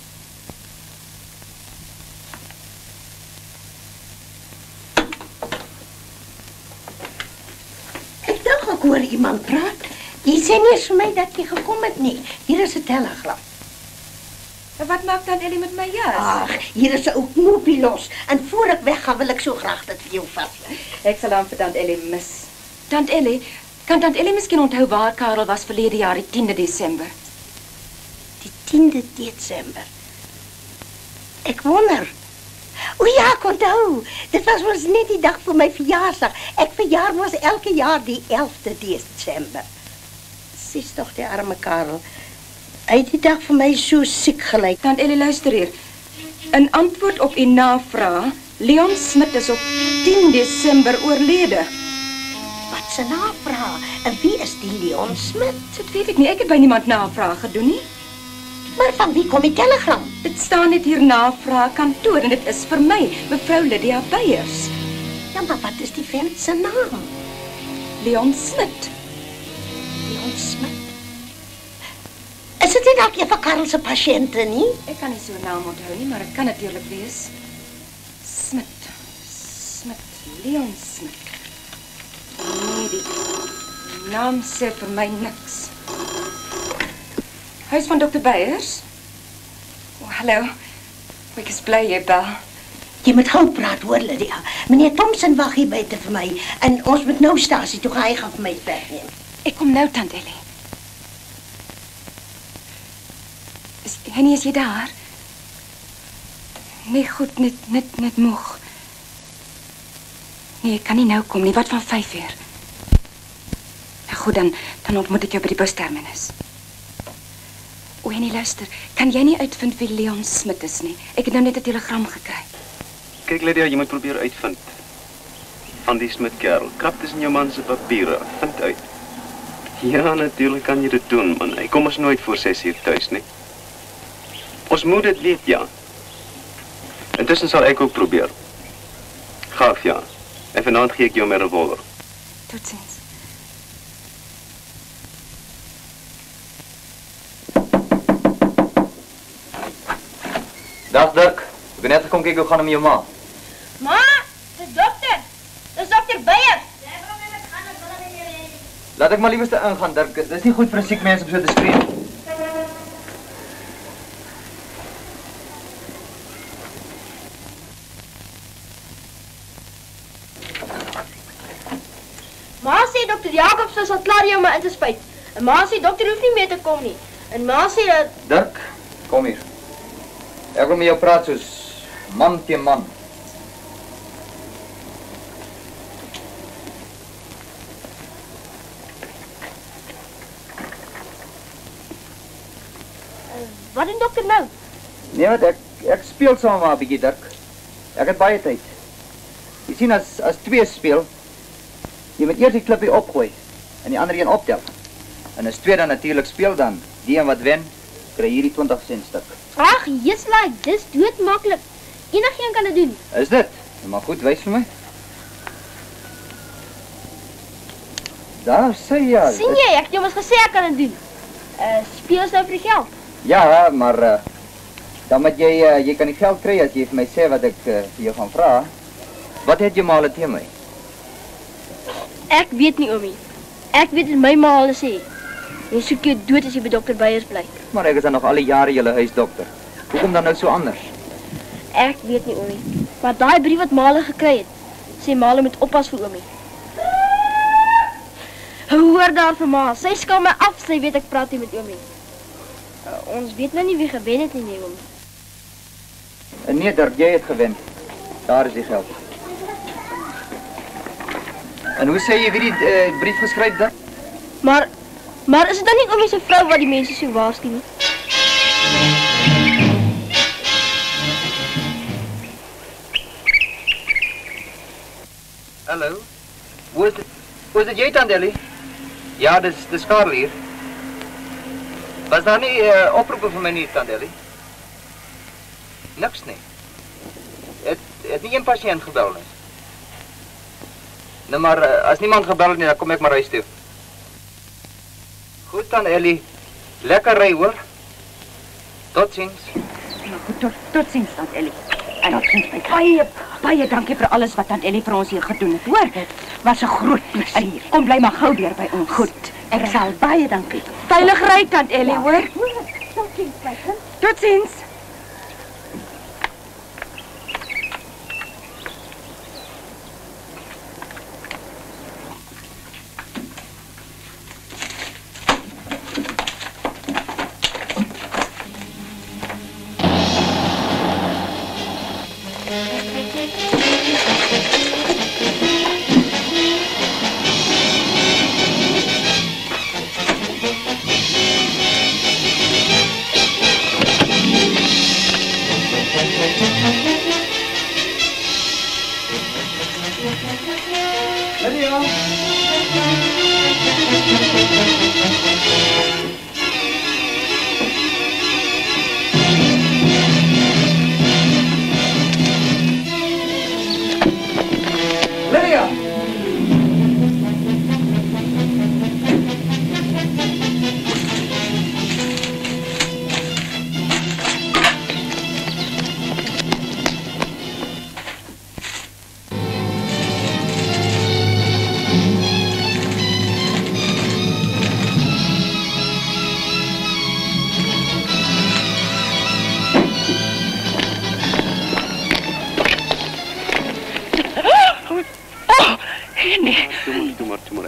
Ek dink ek hoor iemand praat. Jy sê nie eens vir my dat jy gekom het nie. Hier is 'n telegram. En wat maak dan Ellie met my jas? Ag, hier is 'n ou knoopie los. En voor ek weggaan wil ek so graag dit vir jou vasleg. Ek sal dan vir tant Ellie mis. Tant Ellie, kan tant Ellie miskien onthou waar Karel was verlede jaar die tiende Desember? Die tiende Desember. Ek wonder. O ja, ek onthou. Dit was mos net die dag voor my verjaarsdag. Ek verjaar mos elke jaar die elfde Desember. Sies toch die arme Karel. Hy het die dag vir my so siek gelyk. Tant Ellie, luister hier. In antwoord op u navraag, Leon Smit is op tien Desember oorlede. Wat se navraag? En wie is die Leon Smit? Dit weet ek nie. Ek het by niemand navraag gedoen nie. Maar van wie kom die telegram? Dit staan net hier navraag kantoor en dit is vir my, mevrou Lydia Beyers. Ja, maar wat is die vent se naam? Leon Smit. Leon Smit. Is Is dit nie dalk een van Karel se pasiënte nie? Ek kan nie so 'n naam onthou nie, maar dit kan natuurlik wees. Smit. Smit. Leon Smit. Nee, die naam sê vir my niks. Huis van dokter Beyers? Oh, hallo. Ek is bly jy bel. Jy moet gou praat, hoor Lydia. Meneer Thompson wag hier buite vir my en ons moet nou stasie toe gaan, hy gaan vir my wegneem. Ek kom nou, Tant Ellie. Is, Henny, is jy daar? Nee, goed, net, net, net moeg. Nee, ek kan nie nou kom nie. Wat van vyf uur? Nou goed, dan, dan ontmoet ek jou by die busterminus. O, Henny, luister. Kan jy nie uitvind wie Leon Smit is nie? Ek het nou net 'n telegram gekry. Kyk Lydia, jy moet probeer uitvind van die Smit kerel. Krap tussen jou man se papiere, vind uit. Ja, natuurlijk kan jy dit doen, man. Hy kom ons nooit voor ses uur thuis, nie. Ons moet dit weet, ja. Intussen sal ek ook probeer. Gaaf, ja. En vanaand gee ek jou my revolver. Totsiens. Dag Dirk. Ek ben net gekom kyk hoe gaan het met jou ma. Ma, dis dokter. Dis dokter Beyers. Laat ek maar liewerste ingaan, Dirk. Dit is nie goed vir 'n siek mens om so te skree. Ma sê dokter Jacobs sal klaar jou maar in te spuit. En ma sê dokter hoef nie meer te kom nie. En ma sê dat Dirk, kom hier. Ek wil met jou praat soos man teen man. wat doen dokter nou? Nee, wat ek ek speel saam maar 'n bietjie, Dirk. Ek het baie tyd. Jy sien as as twee speel, jy moet eers die klippie opgooi en die ander een optel. En as twee dan natuurlik speel dan, die een wat wen, kry hierdie twintig sent stuk. Ag, jy's like, dis doodmaklik. Enigiemand kan dit doen. Is dit? Maar goed, wys vir my. Daar sê jy. Sien jy, ek het jou mos gesê ek kan dit doen. Uh speel ons nou vir die geld. Ja, maar uh, dan moet jy uh, jy kan die geld kry as jy vir my sê wat ek uh, vir jou gaan vra. Wat het jy maar teen my? Ek weet nie, oomie. Ek weet dit my ma al sê. Jy soek jou dood as jy by dokter Beyers bly. Maar ek is dan nog al die jare julle huisdokter. Hoekom dan nou so anders? Ek weet nie, oomie. Maar daai brief wat Male gekry het, sê Male moet oppas vir oomie. Hoor daar vir ma, sy skil my af, sy weet ek praat nie met oomie. Uh, ons weet nou nie wie gewen het nie, nie, oomie. En nee, Dirk, jy het gewen. Daar is die geld. En hoe sê jy wie die uh, brief geskryf, Dirk? Maar, maar is dit dan nie oomie se vrou wat die mense so waarsku nie? Hallo? Hoe is dit? Hoe is dit jy, Tandeli? Ja, dis dis Karel hier. Was daar nie uh, oproepe vir my nie, Tandeli? Niks nie. Het het nie een pasiënt gebel nie. Nou maar uh, as niemand gebel het nie, dan kom ek maar huis toe. Goed dan, Ellie. Lekker ry, hoor. Totsiens. Nou goed, tot, tot ziens, Tant Ellie. En tot ziens, my baie, baie dankie vir alles wat Tant Ellie vir ons hier gedoen het, hoor. Dit was 'n groot plesier. Kom bly maar gou weer by ons. Goed, ek sal baie dankie. Veilig ry, Tant Ellie, hoor. Tot ziens, my kind. Tot ziens.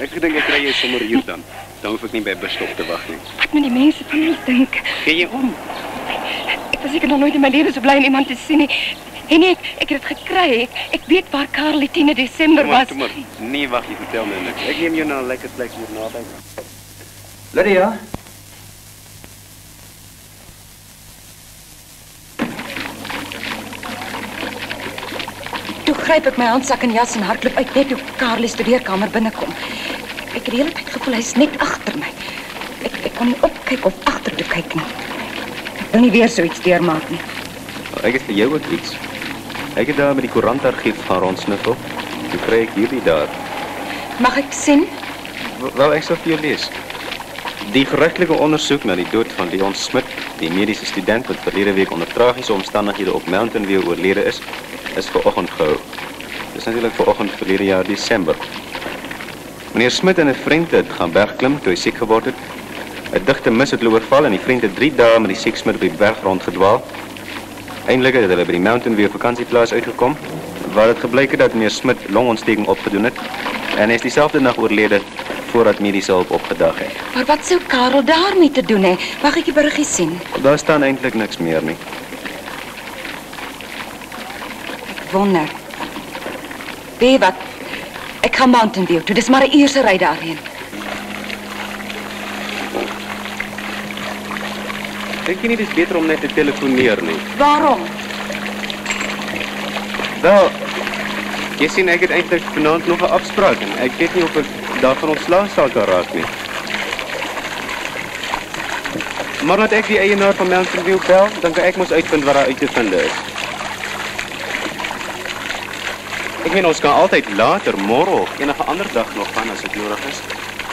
Ek gedink ek kry jy sommer hier dan. Dan hoef ek nie by busstop te wag nie. Wat moet die mense van ons dink? Gee jy om? Ek was seker nog nooit in my lewe so bly om iemand te sien nie. En nee, ek, ek het dit gekry. Ek, ek weet waar Karel die tiende Desember was. Toe maar, toe maar. Nee, wag, jy vertel my niks. Ek neem jou na 'n lekker plek hier naby. Lydia. Toe gryp ek my handsak en jas en hardloop uit net toe Karel die studeerkamer binnekom. Ek het die hele tyd gevoel hy's net agter my. Ek ek kon nie opkyk of agtertoe kyk nie. Ek wil nie weer so iets deurmaak nie. Ek het vir jou ook iets. Ek het daar met die koerantargief gaan rondsniffel. Toe kry ek hierdie daar. Mag ek sien? Wel, ek sal vir jou lees. Die geregtelike ondersoek na die dood van Leon Smit, die mediese student wat verlede week onder tragiese omstandighede op Mountain View oorlede is, is vanoggend gehou. Dis natuurlik vanoggend verlede jaar Desember. Meneer Smit en 'n vriend het gaan bergklim toe hy siek geword het. 'n Digte mis het hulle oorval en die vriend het drie dae met die siek Smit op die berg rondgedwaal. Eindelik het hulle by die Mountain View vakansieplaas uitgekom, waar dit gebleik het dat meneer Smit longontsteking opgedoen het en hy is dieselfde nag oorlede voordat mediese hulp opgedag het. Maar wat sou Karel daarmee te doen hê? Mag ek die berigie sien? Daar staan eintlik niks meer nie. Ek wonder. Weet wat? Ek gaan Mountain View toe. Dis maar 'n uur se ry daarheen. Dink jy nie dis beter om net te telefoneer nie? Waarom? Wel, jy sien ek het eintlik vanaand nog 'n afspraak en ek weet nie of ek daarvan ontslae sal kan raak nie. Maar laat ek die eienaar van Mountain View bel, dan kan ek mos uitvind wat daar uit te vind is. Ek meen ons kan altyd later, môre of enige ander dag nog gaan as dit nodig is.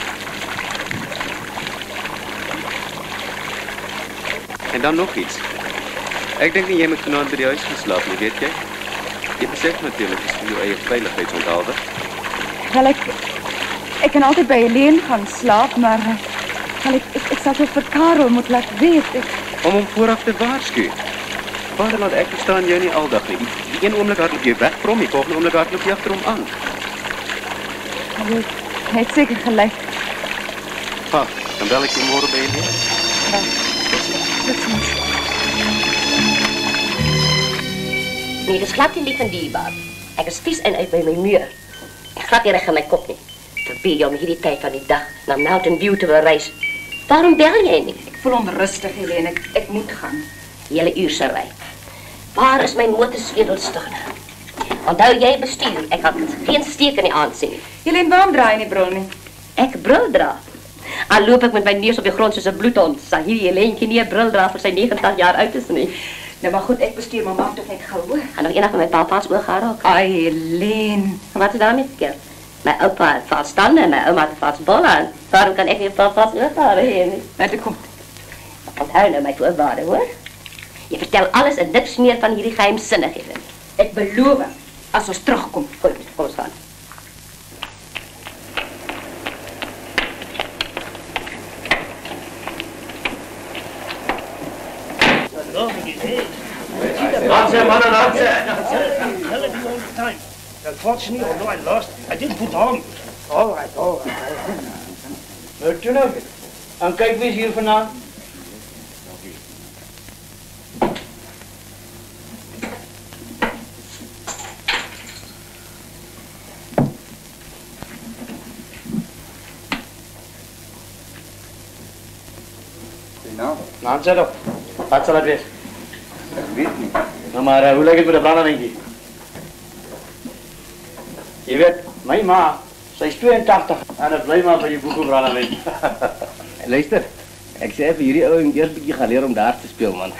En dan nog iets. Ek dink nie jy moet vanaand by die huis gaan slaap nie, weet jy? Jy besef natuurlijk, dis vir jou eie veiligheidsonthalde. Wel, ek, ek kan altyd by Helene gaan slaap, maar wel, ek, ek, ek sal toch vir Karel moet laat weet. Ek... Om hom vooraf te waarsku. Vader, laat ek verstaan jou nie aldag nie. Die, die een oomlik hardloop jy weg from, die volgende oomlik hardloop jy agter hom aan. Jy het seker gelijk. Ha, dan bel ek jy môre by Helene. Ja, dit is niet. Nee, dis glad nie lief en dierbaar. Ek is vies en uit by my muur. Ek glad nie reg in my kop nie. Probeer jy om hierdie tyd van die dag na Mountain View te reis. Waarom bel jy nie? Ek voel onrustig, Helene. Ek, ek moet gaan. Hele uur se ry. Waar is my motorsleutels tog nou? Onthou jy bestuur. Ek gaan geen steek in die aand sien nie. Helene, waarom draai nie bril nie? Ek bril dra. Al loop ek met my neus op die grond soos 'n bloedhond. Sal hierdie Helentjie nie 'n bril dra vir sy negentig jaar oud is nie. Nou maar goed, ek bestuur, maar maak toch net gauw hoor. Gaan nog eendag met my papa's oog haar ook. Ai, Helene. Wat is daarmee verkeerd? My opa het vals tande en my oma het vals bol aan. Waarom kan ek nie papa's oog haar heen nie? Nou, dit komt. Onthou nou my voorwaarde, hoor. Jy vertel alles en niks meer van hierdie geheimsinnighede. Ek beloof, as ons terugkom. Goed, kom ons gaan. Answer, man, and answer. Tell it all the time. Unfortunately, although I lost, I did put on. All right, all right. Nou, toe nou. En kyk wie is hier vandaan. Nou? Nou, zet op. Wat zal het wezen? Ik weet niet. Nou, maar uh, hoe lijkt het met de brandewindje? Je weet, mijn ma, zij is tweeëntachtig en het blijft maar van je boeken brandewind. Luister, ek sê vir hierdie ou eers 'n bietjie gaan leer om daar te speel, man.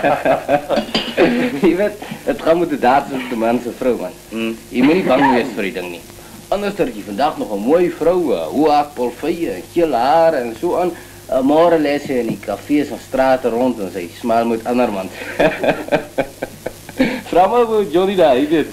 Jy weet, dit gaan met die daad soos 'n man se vrou, man. Mm. Jy moet nie bang wees vir die ding nie. Anders het jy vandag nog 'n mooi vrou, hoe hakpol vye, geel haar en so aan. Uh, Môre lê sy in die kafees of strate rond en sy smaal met ander man. Vra maar hoe Johnny daar, jy weet.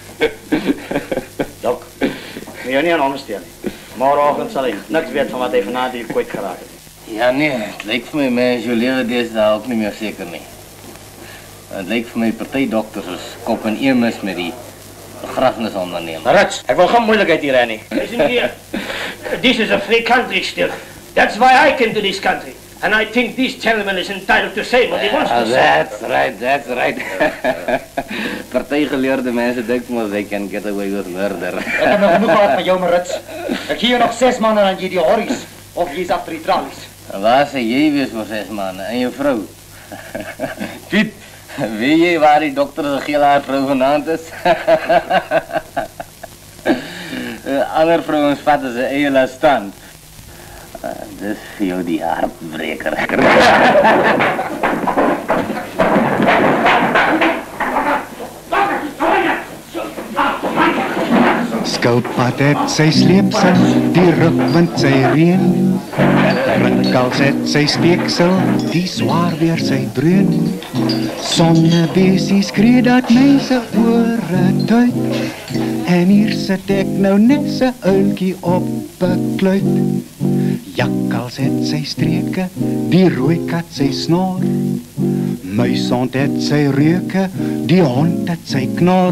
Dok, moet jou nie aan ondersteun nie. Morgenoggend sal hy niks weet van wat hy vanaand hier kwyt geraak het. Ja nee, het lyk vir my mens jou lewe deesdae ook nie meer seker nie. Het lyk vir my party dokters is kop en een mis met die begrafenisonderneming. Rits, ek wil geen moeilikheid hier hê nie. Is nie hier. This is a free country still. That's why I came to this country. And I think this gentleman is entitled to say what he wants to Uh, say. that's right, that's right. Partijgeleerde mensen denken maar they can get away with murder. Ik heb nog genoeg gehad van jou, Marits. Ik geef je nog zes mannen aan je die horries. Of je is achter die tralies. Waar zijn jij weer voor zes mannen en je vrouw? Piet, weet je waar die dokter zijn geel vrouw vandaan is? uh, andere vrouwen vatten ze hele stand. Uh, dus voor jou die hartbreker. Skilpad het sy sleepsel, die rukwind sy reën. Rinkels het sy steeksel, die swaar weer sy dreun. Sonnebesie skree dat mense ore tuit. En hier sit ek nou net so uiltjie op 'n kluit. Jakkals het sy streke, die rooi kat sy snor. Muisond het sy reuke, die hond het sy knor.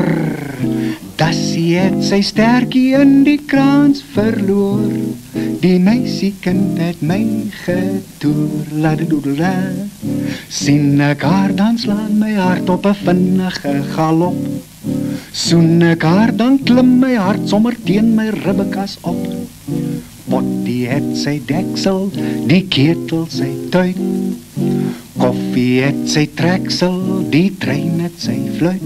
Dassie het sy sterkie in die kraans verloor. Die meisiekind het my getoer. Ladedoedela. Sien ek haar dan slaan my hart op 'n vinnige galop. Soen ek haar dan klim my hart sommer teen my ribbekas op. Pottie het sy deksel, die ketel sy tuit. Koffie het sy treksel, die trein het sy fluit.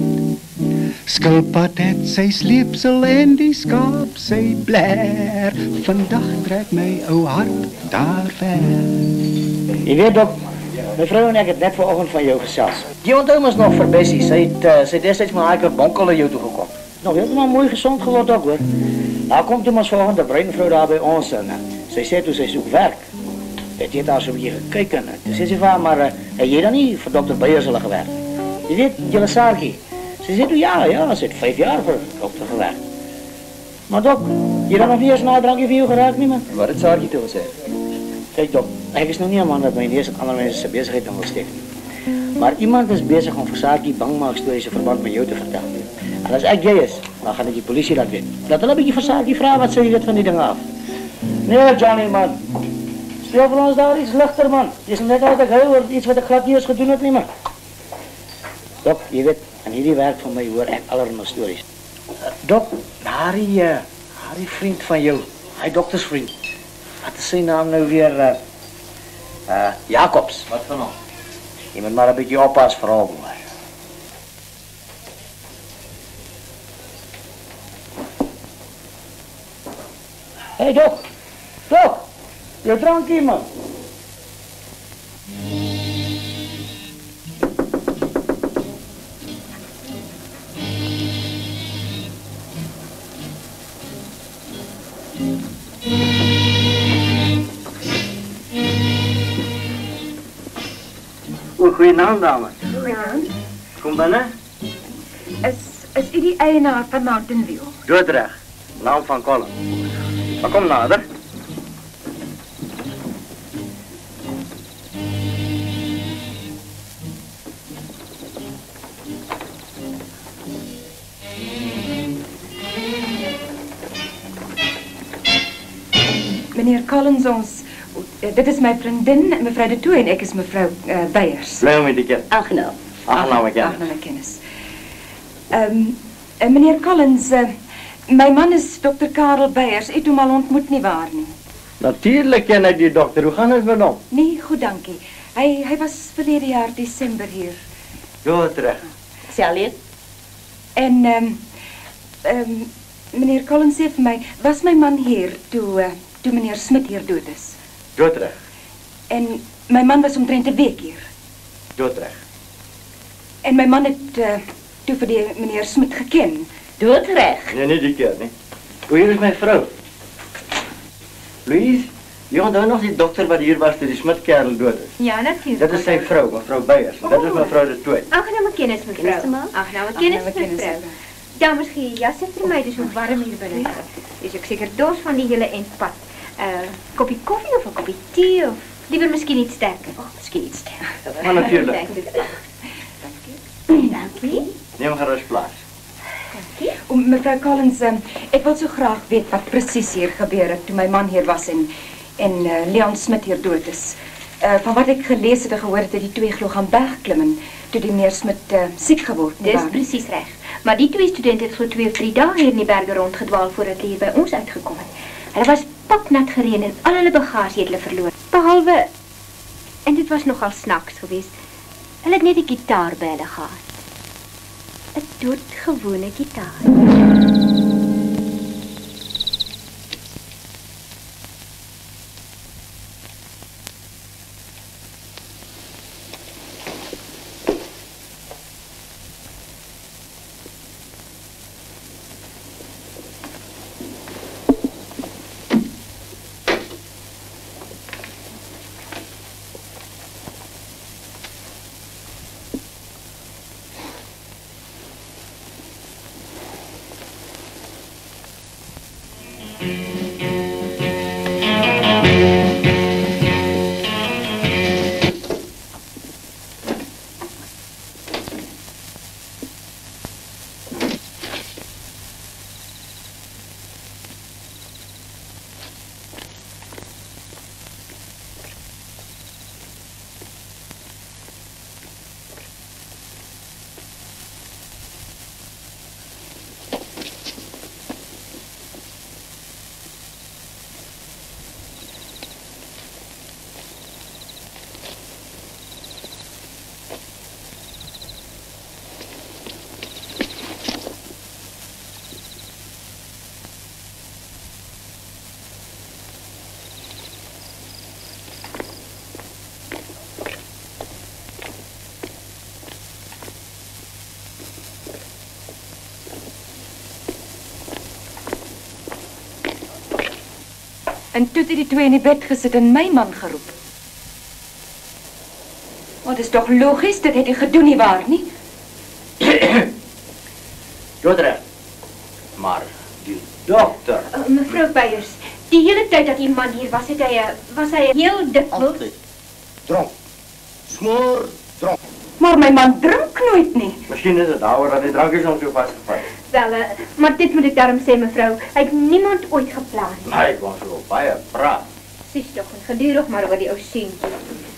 Skilpad het sy sleepsel en die skaap sy blaar. Vandag trek my ou hart daar ver. Je weet ook, mijn vrouw en ik het net vanochtend van jou gezels. Die onthou is nog voor Bessie. Zij het, uh, sy het destijds met haar bonkel naar jou toe gekomen. Nog helemaal mooi gezond geworden ook hoor. Nou komt toen ons volgende bruinvrouw daar bij ons en uh, zij zei toen zij zoekt werk. Het heeft daar zo'n beetje gekeken. Toen zei ze van, maar uh, heb jij dan niet voor dokter Beiers gewerkt? Je weet, jullie Sargie. Ze zei toen ja, ja, ze heeft vijf jaar voor dokter gewerkt. Maar dok, je dan nog niet eens na drankje voor jou geraakt, niet man? Wat het Sargie toen gezegd? Kijk dok, ik is nog niet een man dat mijn eerste andere mensen zijn bezigheid nog wil steken. Maar iemand is bezig om voor Sargie bangmaakstories in verband met jou te vertellen. En als ik jij is, dan ga ik die politie laten weten. Laat dan een beetje van Sargie vragen wat ze weet van die dingen af. Nee Johnny man, speel voor ons daar iets lichter man. Je is net altijd heel over iets wat ik glad niet eens gedaan heb, niet man. Dok, je weet, aan hierdie werk van mij hoor ik allerlei stories. Uh, Dok, Harry, uh, Harry vriend van jou, hij doktersvriend. Wat is zijn naam nou weer? Uh, uh, Jacobs. Wat van hem? Je moet maar een beetje oppassen voor hem hoor. Hé hey, Dok, Dok, je drank hier man. Goedenavond, dames. Goedenavond. Kom binnen. Is, is u die eienaar van Mountain View? Dordrecht. Naam van Colin. Maar kom nader. Meneer Collins, ons, uh, dit is mijn vriendin, mevrouw De Toe, en ik is mevrouw uh, Beiers. Blij om je te kennen. Aangenaam. Aangename kennis. Aangename kennis. Um, uh, meneer Collins, uh, mijn man is dokter Karel Beiers. U hebt hem al ontmoet, niet waar nie? Natuurlijk ken ik die dokter. Hoe gaat het met hem? Nee, goed, dank u. Hij, hij was verleden jaar december hier. Dordrecht. Zelf. En um, um, meneer Collins zei van mij, was mijn man hier toen, uh, toen meneer Smit hier dood is? Dordrecht. En mijn man was omtrent een week hier. Dordrecht. En mijn man heeft uh, toen voor die meneer Smit gekend. Dordrecht? Nee, niet die keer, nee. Hoe hier is mijn vrouw? Louise, je onthoudt nog die dokter wat hier was toen die Smitkerel dood is? Ja, natuurlijk. Dat is zijn vrouw, mevrouw Beiers. Dat is mevrouw De Toe. Aangename kennis, mevrouw. Aangename Aangename kennis, kennis, mevrouw. Dames, gee je jas vir my, dis so warm hier binne. Dis ek seker dors van die hele eindpad. Uh, koppie koffie of 'n koppie thee of liever miskien iets sterker. Oh, miskien iets sterker. Maar natuurlijk. Dankie. Dankie. Neem maar eens plaats. Dankie. Om, mevrou Collins, um, ek wil so graag weet wat presies hier gebeur het toe my man hier was en en uh, Leon Smit hier dood is. Uh, van wat ek gelees het en gehoor het, het die twee glo gaan bergklim en toe die meneer Smit uh, siek geword. Dis presies reg. Maar die twee studente het glo twee of drie dae hier in die berge rondgedwaal voordat hulle hier by ons uitgekom het. Hulle was papnat gereën en al hulle bagasie het hulle verloor. Behalwe, en dit was nogal snaaks geweest, hulle het net 'n gitaar by hulle gehad. 'n Doodgewone gitaar. En toe het die twee in die bed gesit en my man geroep. Maar dit is toch logisch, dit het hy gedoen nie waar nie? Doodreg. Maar die dokter... Uh, mevrou Beyers, die hele tyd dat die man hier was, het hy, uh, was hy heel dikwels... Altyd. Dronk. Smoor dronk. Maar my man drink nooit nie. Miskien is dit daaroor dat die drankies ons so vastgevat. Wel, uh, maar dit moet ek daarom sê, mevrou. Hy het niemand ooit geplan. Nee, ek was wel baie praat. Sies toch, en gedurig maar oor die ou seentjie.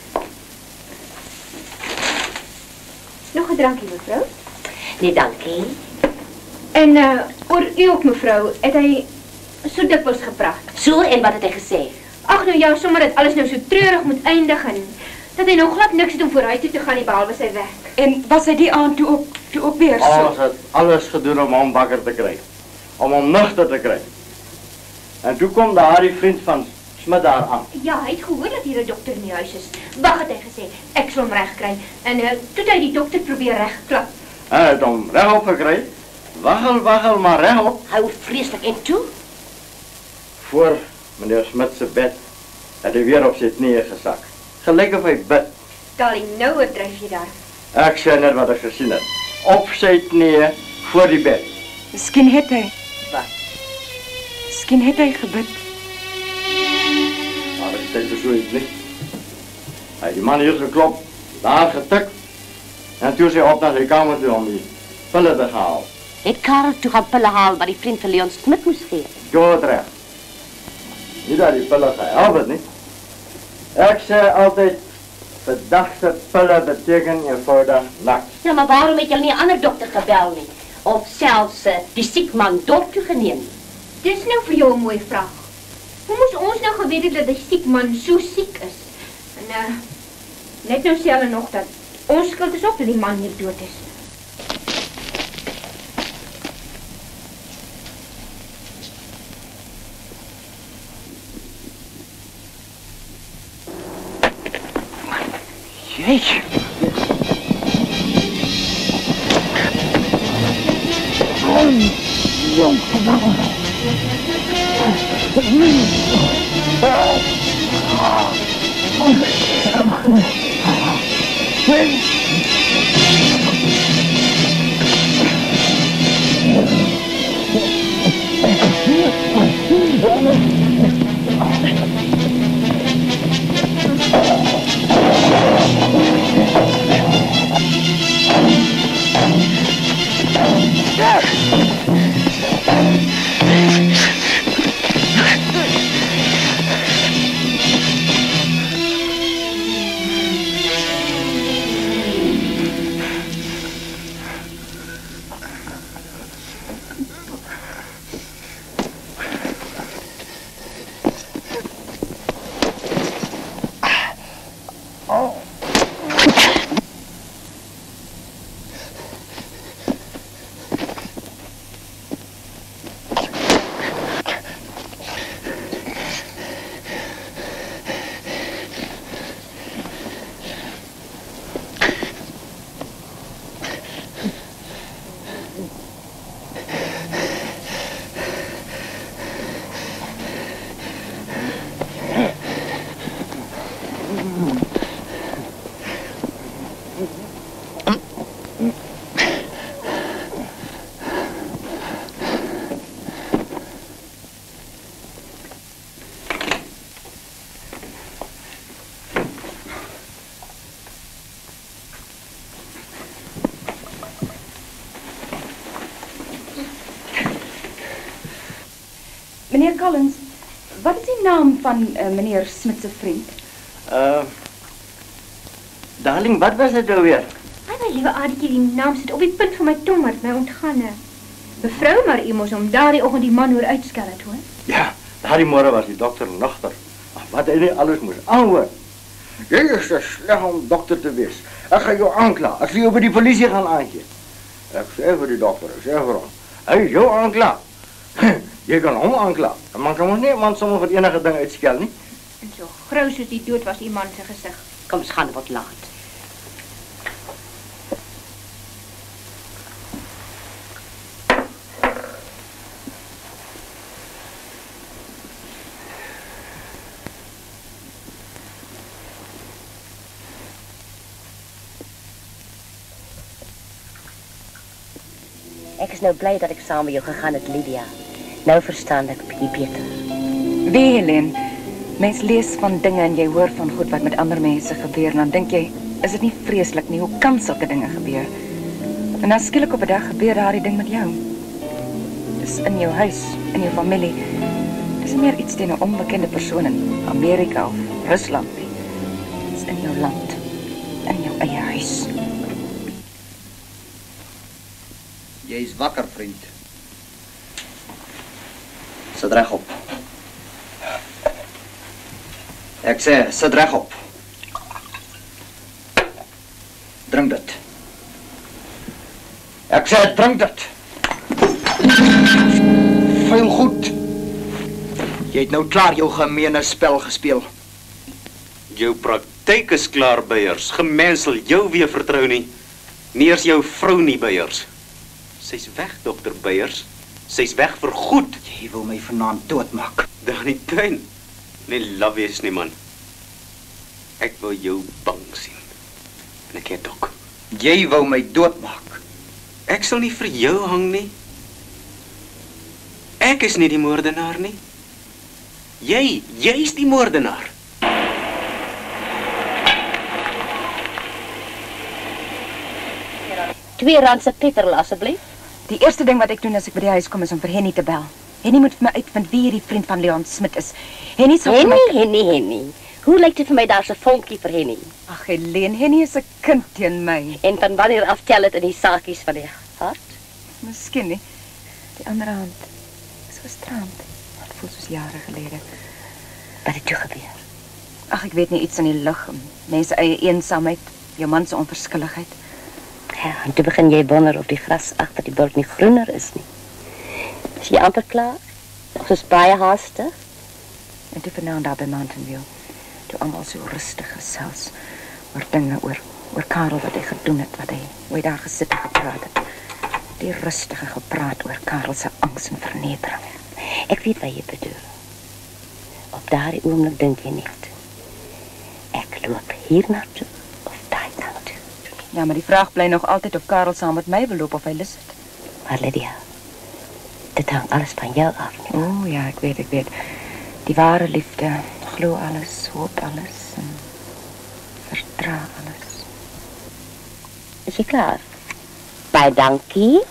Nog 'n drankie, mevrou? Nee, dankie. En uh, oor u ook, mevrou, het hy so dikwels gepraat. So, en wat het hy gesê? Ag nou ja, sommer dat alles nou so treurig moet eindig en dat hy nou glad niks het om vooruit toe te gaan nie, behalwe sy werk. En was hy die aand toe ook, toe ook weer so? Ons het alles gedoen om hom wakker te kry. Om hom nugter te kry. En toe kom daar die vriend van Smit daar aan. Ja, hy het gehoor dat hier 'n dokter in die huis is. Wag, het hy gesê, ek sal hom reg kry. En uh, toe het hy die dokter probeer regklap. Hy het hom regop gekry. Waggel, waggel, maar regop. Hou vreeslik en toe? Voor meneer Smit se bed het hy weer op sy knieë gesak. Gelyk of hy bid. Daal hy nou oordryf jy daar. Ek sê net wat ek gesien het. Op sy knieë voor die bed. Miskien het hy. Wat? Miskien het hy gebid. Maar ek sê so iets nie. Hy het die man hier geklop, daar getik. En toe is hy op na sy kamer toe om die pille te haal. Het Karel toe gaan pille haal wat die vriend van Leon Smit moes gee? Doodreg. Nie dat die pille gehelp het nie. Ek sê altyd, verdagte pille beteken eenvoudig niks. Ja, maar waarom het jy nie 'n ander dokter gebel nie? Of selfs uh, die siek man dorp toe geneem? Dis nou vir jou 'n mooi vraag. Hoe moes ons nou geweet het dat die siek man so siek is? En uh, net nou sê hulle nog dat ons skuld is ook dat die man hier dood is. Jeetje. Yes! Meneer Collins, wat is die naam van uh, meneer Smit se vriend? Uh, darling, wat was dit nou weer? Ai, my liewe Aditjie, die naam sit op die punt van my tong, maar het my ontgaan. Mevrou maar u mos om daardie oggend die man hoor uitskel het, hoor. Ja, daardie môre was die dokter nagter. Wat hy nie alles moes aanhoor. Jy is te sleg om dokter te wees. Ek gaan jou aankla. Ek sal jou by die polisie gaan aangee. Ek sê vir die dokter, ek sê vir hom, hy is jou aankla. Jy kan hom aankla. Man kan mos nie iemand sommer vir enige ding uitskel nie. En so grou soos die dood was die man se gesig. Kom, ons gaan wat laat. Ek is nou bly dat ek saam met jou gegaan het, Lydia. Nou verstaan ek 'n bietjie beter. Wie, Helen, mens lees van dinge en jy hoor van goed wat met ander mense gebeur en dan dink jy, is dit nie vreeslik nie, hoe kan sulke dinge gebeur? En dan skielik op 'n dag gebeur daardie ding met jou. Dis in jou huis, in jou familie. Dis nie meer iets teen 'n onbekende persoon in Amerika of Rusland nie. Dis in jou land, in jou eie huis. Jy is wakker, vriend. Sit regop. Ek sê, sit regop. Drink dit. Ek sê, drink dit. Veel goed. Jy het nou klaar jou gemeene spel gespeel. Jou praktyk is klaar, Beyers. Gemens sal jou weer vertrou nie. Nie eers jou vrou nie, Beyers. Sy's weg, dokter Beyers. Sy's weg vir goed. Jy wil my vanaand doodmaak. Daar in die tuin. Nee, laf wees nie, man. Ek wil jou bang sien. En ek het ook. Jy wou my doodmaak. Ek sal nie vir jou hang nie. Ek is nie die moordenaar nie. Jy, jy is die moordenaar. Twee randse petrol, asseblief. Die eerste ding wat ek doen as ek by die huis kom is om vir Henny te bel. Henny moet vir my uitvind wie hierdie vriend van Leon Smit is. Henny sal Henny, vir my... Henny, Henny. Hoe lyk dit vir my daar's 'n vonkie vir Henny? Ag, Helene, Henny is 'n kind teen my. En van wanneer af tel dit in die saakies van die hart? Miskien nie. Die ander hand is gisterand. Het voel soos jare gelede. Wat het toe gebeur? Ag, ek weet nie, iets in die lug. Mense eie eensaamheid, jou man se onverskilligheid. Ja, en toe begin jy wonder of die gras agter die bulk nie groener is nie. Is jy amper klaar? Nog is baie haastig. En toe vanaand daar by Mountain View, toe almal so rustig gesels oor dinge, oor, oor Karel wat hy gedoen het, wat hy, hoe hy daar gesit en gepraat het. Die rustige gepraat oor Karel se angs en vernedering. Ek weet wat jy bedoel. Op daardie oomblik dink jy net, ek loop hier naartoe of daai kant toe. Ja, maar die vraag bly nog altyd of Karel saam met my wil loop of hy lus het. Maar Lydia, dit hang alles van jou af. O, oh, ja, ek weet, ek weet. Die ware liefde, glo alles, hoop alles en verdra alles. Is jy klaar? Baie dankie.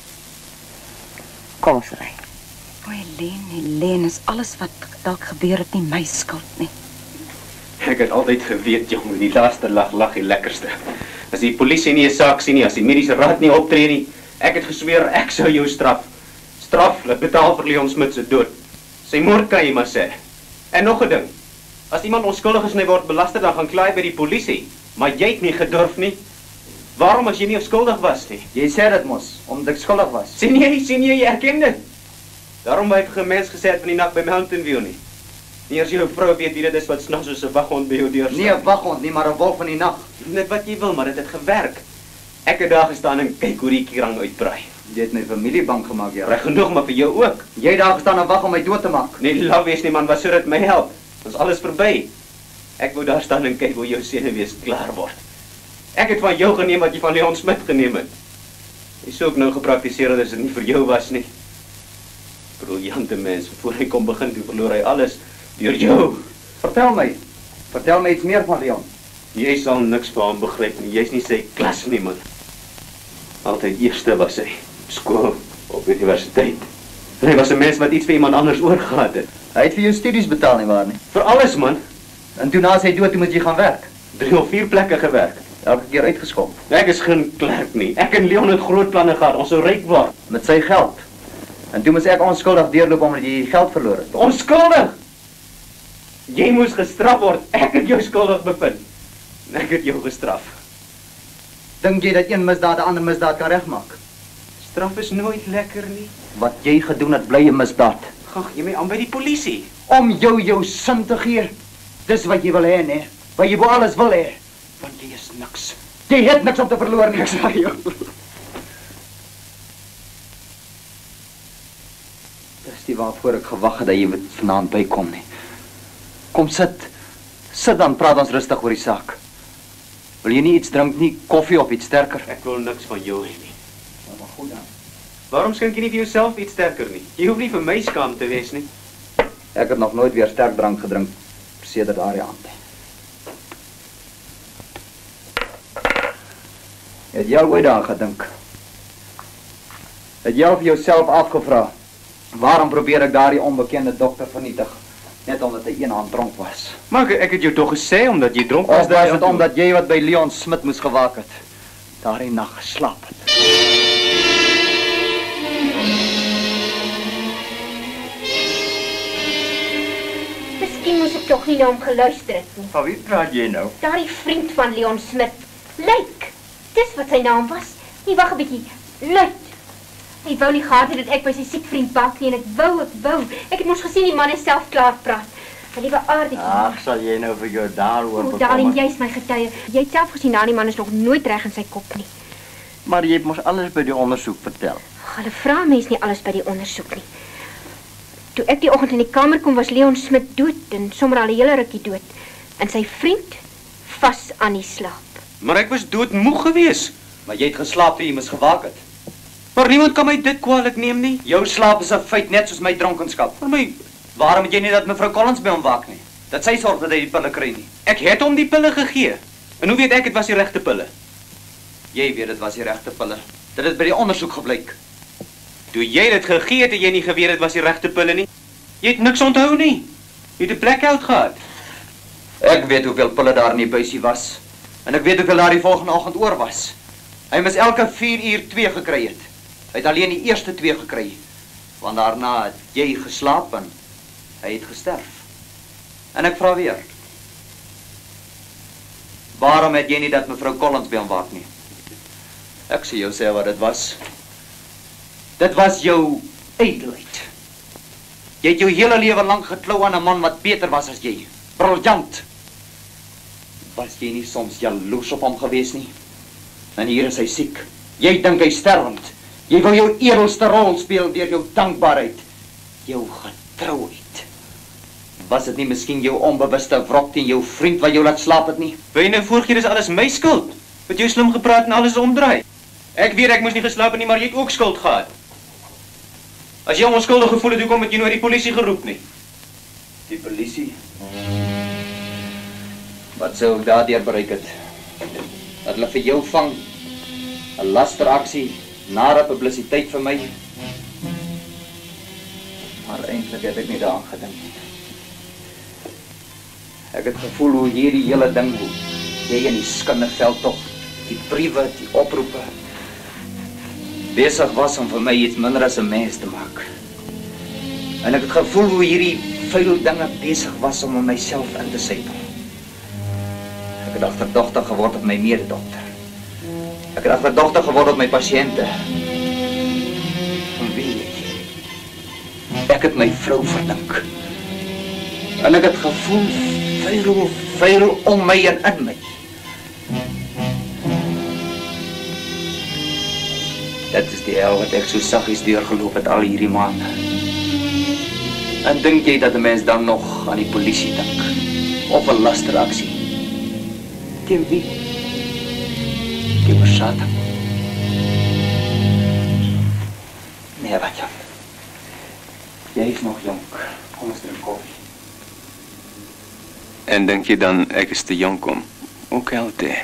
Kom ons ry. O, Helene, Helene, is alles wat dalk gebeur het nie my skuld nie. Ek het altyd geweet, jong, die laaste lag lag die lekkerste. As die polisie nie 'n saak sien nie, as die mediese raad nie optree nie, ek het gesweer ek sou jou straf. Straflik betaal vir Leon Smit se dood. Sy moord kan jy maar sê. En nog 'n ding. As iemand onskuldig is en hy word belasting, dan gaan klaai by die polisie. Maar jy het nie gedurf nie. Waarom as jy nie skuldig was nie? Jy sê dit mos, omdat ek skuldig was. Sien jy, sien jy, jy erken dit. Daarom wou ek vir 'n mens gesê het van die nag by Mountain View nie. Nie eers jou vrou weet wie dit is wat snags soos 'n waghond by jou deur staan. Nie 'n waghond nie, maar 'n wolf van die nag. Net wat jy wil, maar dit het gewerk. Ek het daar gestaan en kyk hoe die krang uitbraai. Jy het my familie bang gemaak, ja. Reg genoeg, maar vir jou ook. Jy het daar gestaan en wag om my dood te maak. Nee, laf wees nie man, wat sou dit my help? Ons alles verby. Ek wou daar staan en kyk hoe jou senuwees klaar word. Ek het van jou geneem wat jy van Leon Smit geneem het. Jy sou ook nou gepraktiseer dat dit nie vir jou was nie. Briljante mens, voor hy kom begin, toe verloor hy alles deur jou. Vertel my, vertel my iets meer van Leon. Jy sal niks van hom begryp nie, jy's nie sy klas nie man. Altyd eerste was hy, skool, op universiteit. En hy was 'n mens wat iets vir iemand anders oorgehad het. Hy het vir jou studies betaal nie waar nie. Vir alles man. En toe na sy dood toe moet jy gaan werk. Drie of vier plekke gewerk. Elke keer uitgeskop. Ek is geen klerk nie. Ek en Leon het groot planne gehad. Ons sou ryk word met sy geld. En toe moes ek onskuldig deurloop omdat jy geld verloor het. Onskuldig? Jy moes gestraf word. Ek het jou skuldig bevind. Ek het jou gestraf. Dink jy dat een misdaad 'n ander misdaad kan regmaak? Straf is nooit lekker nie. Wat jy gedoen het, bly 'n misdaad. Gag, jy my aan by die polisie. Om jou jou sin te gee. Dis wat jy wil hê, né? Wat jy bo alles wil hê. Want jy is niks. Jy het niks om te verloor nie. Ek sê jou. Dis die waarvoor ek gewag het dat jy met vanaand bykom nie. Kom sit. Sit dan, praat ons rustig oor die saak. Wil jy nie iets drink nie, koffie of iets sterker? Ek wil niks van jou hê nie. Nou maar goed dan. Waarom skink jy nie vir jouself iets sterker nie? Jy hoef nie vir my skaam te wees nie. Ek het nog nooit weer sterk drank gedrink sedert daardie aand. Het jy al ooit daaraan gedink? Het jy al vir jouself afgevra, waarom probeer ek daardie onbekende dokter vernietig? Net omdat hy een hand dronk was. Maar ek het jou toch gesê, omdat jy dronk was... Of was het omdat jy wat by Leon Smit moes gewaak het, daardie nag geslaap het? Miskien moes ek toch nie na hom geluister het nie. Van wie praat jy nou? Daardie vriend van Leon Smit. Lyk. Dis wat sy naam was. Nee, wag 'n bietjie. Luid. Hy wou nie gehad het dat ek by sy siek vriend bak nie en ek wou, ek wou. Ek het mos gesien die man is self klaar praat. 'n Liewe aardige. Ag, sal jy nou vir jou daaroor bekommer? Darling, jy's my getuie. Jy het self gesien daardie man is nog nooit reg in sy kop nie. Maar jy het mos alles by die ondersoek vertel. Hulle vra mens nie alles by die ondersoek nie. Toe ek die oggend in die kamer kom, was Leon Smit dood en sommer al 'n hele rukkie dood. En sy vriend vas aan die slaap. Maar ek was doodmoeg gewees. Maar jy het geslaap toe jy mis gewaak het. Maar niemand kan my dit kwaadlik neem nie. Jou slaap is 'n feit net soos my dronkenskap. Vir my, waarom het jy nie dat mevrou Collins by hom waak nie? Dat sy sorg dat hy die pille kry nie. Ek het hom die pille gegee. En hoe weet ek dit was die regte pille? Jy weet dit was die regte pille. Dit het by die ondersoek gebleik. Toe jy dit gegee het, het jy nie geweet dit was die regte pille nie. Jy het niks onthou nie. Jy het 'n blackout gehad. Ek weet hoeveel pille daar in die buisie was. En ek weet hoeveel daar die volgende oggend oor was. Hy moes elke vier uur twee gekry het. Hy het alleen die eerste twee gekry. Want daarna het jy geslaap en hy het gesterf. En ek vra weer. Waarom het jy nie dat mevrou Collins by hom waak nie? Ek sê jou sê wat dit was. Dit was jou ydelheid. Jy het jou hele lewe lank geklou aan 'n man wat beter was as jy. Briljant. Was jy nie soms jaloers op hom gewees nie? En hier is hy siek. Jy dink hy sterwend. Jy wil jou edelste rol speel deur jou dankbaarheid, jou getrouheid. Was dit nie miskien jou onbewuste wrok teen jou vriend wat jou laat slaap het nie? Wil jy nou voorgee dis alles my skuld? Wat jy slim gepraat en alles omdraai? Ek weet ek moes nie geslaap het nie, maar jy het ook skuld gehad. As jy onskuldig gevoel het, hoekom het jy nooit die polisie geroep nie? Die polisie? Wat sou ek daardeur bereik het? Dat hulle vir jou vang, 'n lasteraksie, nare publisiteit vir my. Maar eintlik het ek nie daaraan gedink nie. Ek het gevoel hoe hierdie hele ding, hoe jy in die skinderveld tog, die briewe, die oproepe, besig was om vir my iets minder as 'n mens te maak. En ek het gevoel hoe hierdie vuil dinge besig was om in myself in te sypel. Ek het agterdogtig geword op my mededokter. Ek het agterdogtig geword op my pasiënte. En weet jy, ek het my vrou verdink. En ek het gevoel vuil, vuil om my en in my. Dit is die hel wat ek so saggies deurgeloop het al hierdie maande. En dink jy dat 'n mens dan nog aan die polisie dink? Of 'n lasteraksie? Teen wie? Teen Satan. Nee, wat Jan. Jy is nog jonk. Kom ons drink koffie. En denk je dan, ek is te jong om? Ook altijd.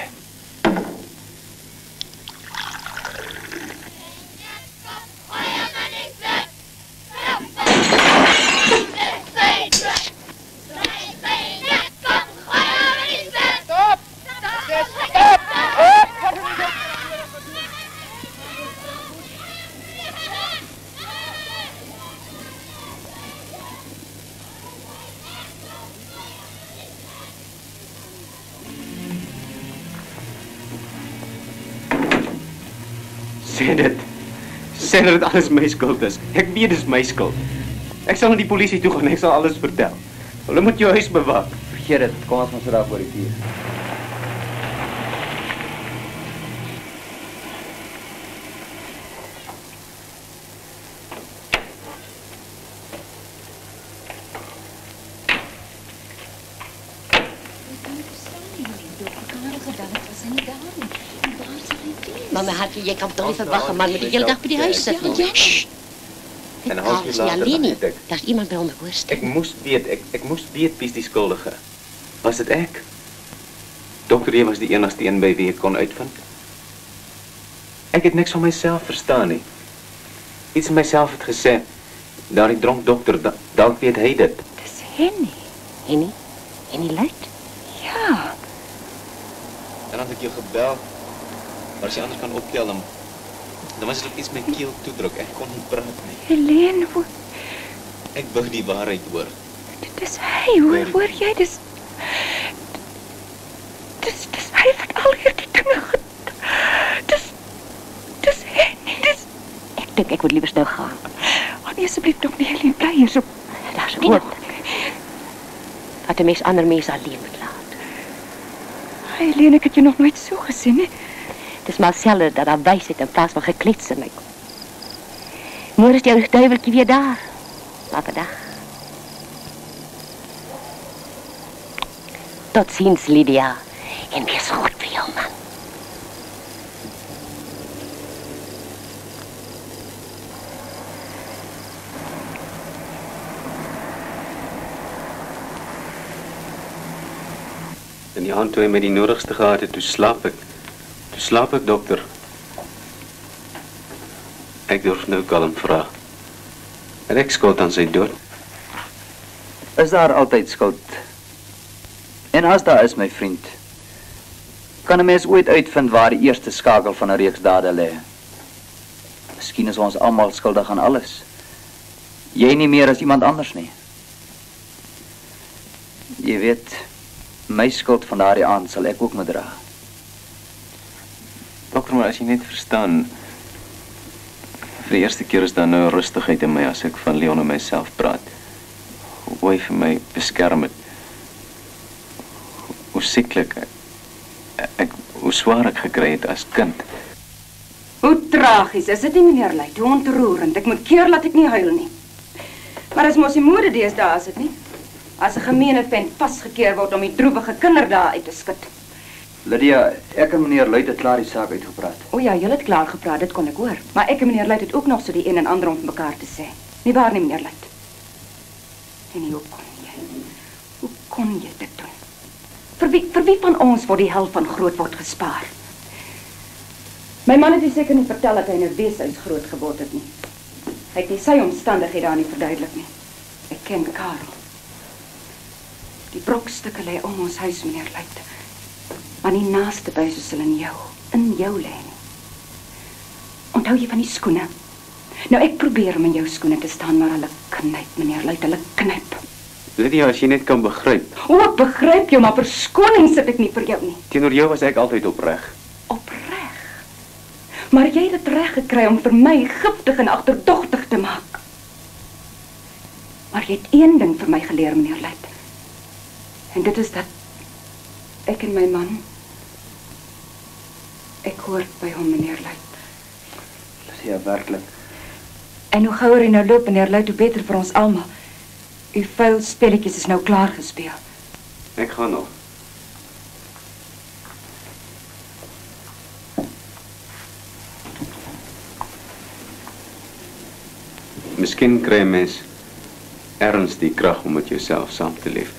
Sê dit. Sê dat dit alles my skuld is. Ek weet dit is my skuld. Ek sal na die polisie toe gaan en ek sal alles vertel. Hulle moet jou huis bewaak. Vergeet dit, kom ons gaan sit daar voor die vuur. Mama, Hartje, jy kan toch niet verwachten, man moet die hele dag bij die huis zitten. Ja, Sst. En een Karel half uur is later niet alleen nie. dacht ek, Daar's iemand by hom hoorste. ek moes weet, ek, ek moes weet wie is die skuldige. Was dit ek? Dokter J was die enigste een by wie ek kon uitvind. Ek het niks van myself verstaan nie. Iets in myself het gesê, daardie dronk dokter, da, dalk weet hy dit. Dis Henny. Henny? Henny Luit? Ja. En dan had ek jou gebel, maar as jy anders kan optel, dan, dan was dit ook iets met keel toedruk. Ek kon nie praat nie. Helene, hoor. Ek wou die waarheid hoor. Dit is hy, hoor, hoor jy, dis... Dis, dis hy wat al hierdie dinge gedoen. Dis, dis Henny, dis... Ek dink ek moet liewers nou gaan. Oh nee, asseblief nog nie, Helene, bly hier so. Daar's 'n woord. Dat 'n mens ander mense alleen moet laat. Helene, ek het jou nog nooit so gesien, hè? Het is maar selde dat daar wysheid in plaas van geklets in my kom. Môre is jou duiweltjie weer daar. Laat dag. Tot ziens, Lydia. En wees goed vir jou, man. In die aand toe hy met die nodigste gehad het, toe slaap ek. Toe slaap ek, dokter. Ek durf nou kalm vra. En ek skuld aan sy dood. Is daar altyd skuld? En as daar is, my vriend, kan 'n mens ooit uitvind waar die eerste skakel van 'n reeks dade lê? Miskien is ons almal skuldig aan alles. Jy nie meer as iemand anders nie. Jy weet, my skuld van daardie aand sal ek ook moet dra. Dokter, maar as jy net verstaan, vir die eerste keer is daar nou rustigheid in my as ek van Leon en myself praat. Hoe hy vir my beskerm het. Hoe sieklik ek, ek, hoe swaar ek gekry het as kind. Hoe tragies, is dit nie, meneer Luit? Hoe ontroerend. Ek moet keer laat ek nie huil nie. Maar is mos die mode deesdae, is dit nie? As 'n gemeene vent vasgekeer word om die droewige kinderdae uit te skud. Lydia, ek en meneer Luit het klaar die saak uitgepraat. O ja, julle het klaar gepraat, dit kon ek hoor. Maar ek en meneer Luit het ook nog so die een en ander om vir mekaar te sê. Nie waar nie, meneer Luit? En hoe kon jy? Hoe kon jy dit doen? Vir wie, vir wie van ons word die hel van groot word gespaar? My man het nie seker nie vertel dat hy in 'n weeshuis groot geword het nie. Hy het nie sy omstandighede daar nie verduidelik nie. Ek ken Karel. Die brokstukke lê om ons huis, meneer Luit. Maar nie naaste by soos hulle in jou, in jou lê nie. Onthou jy van die skoene? Nou ek probeer om in jou skoene te staan, maar hulle knyp, meneer Luit, hulle knyp. Lydia, as jy net kan begryp. O, ek begryp jou, maar verskoning sit ek nie vir jou nie. Teenoor jou was ek altyd opreg. Maar jy het dit reg gekry om vir my giftig en agterdogtig te maak. Maar jy het een ding vir my geleer, meneer Luit. En dit is dat ek en my man, ek hoort by hom, meneer Luit. Ja, werklik. En hoe gouer hy nou loop, meneer Luit, hoe beter vir ons almal. Uw vuil spelletjies is nou klaar gespeel. Ek gaan nog. Miskien kry 'n mens erns die krag om met jouself saam te leef.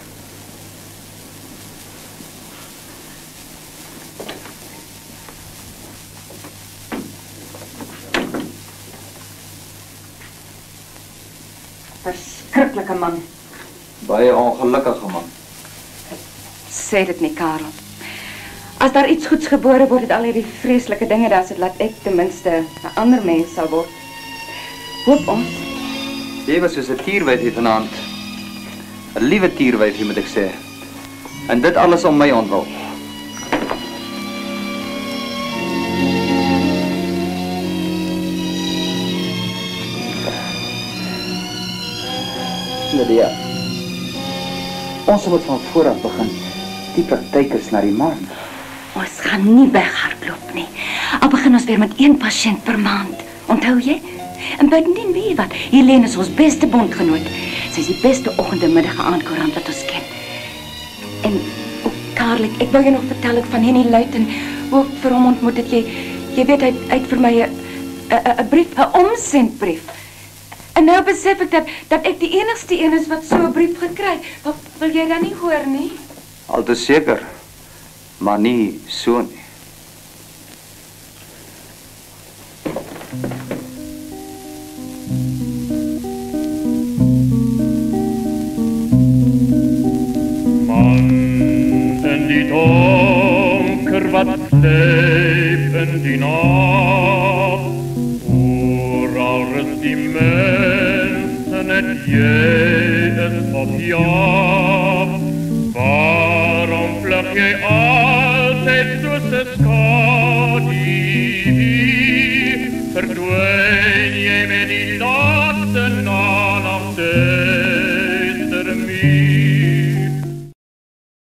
Verskriklike man. Baie ongelukkige man. Sê dit nie, Karel. As daar iets goeds gebore word, het al hierdie vreeslike dinge, dan laat ek ten minste 'n ander mens sal word. Hoop ons. Jy was soos 'n tierwyfie vanaand. 'n Liewe tierwyfie, moet ek sê. En dit alles om my ontwil. Lydia, ons moet van vooraf begin. Die praktykers na die maan. Ons gaan nie weghardloop nie. Al begin ons weer met een patiënt per maand. Onthou jy? En buitendien weet jy wat, Helene is ons beste bondgenoot. Sy is die beste oggend en middag aandkoerant wat ons ken. En ook Karel, ek, ek wou jy nog vertel ek van Henny Luiten, hoe ek vir hom ontmoet het. Jy, jy weet, hy het vir my 'n brief, 'n omsendbrief. En nou besef ek dat, dat ek die enigste een is wat so 'n brief gekry het. Wil, wil jy dan nie hoor nie? Al te seker, maar nie so nie. Man in die donker wat sleep in die nacht, oral rust die mensen en jy is op jacht. Waarom vlug jy altyd soos 'n skaap?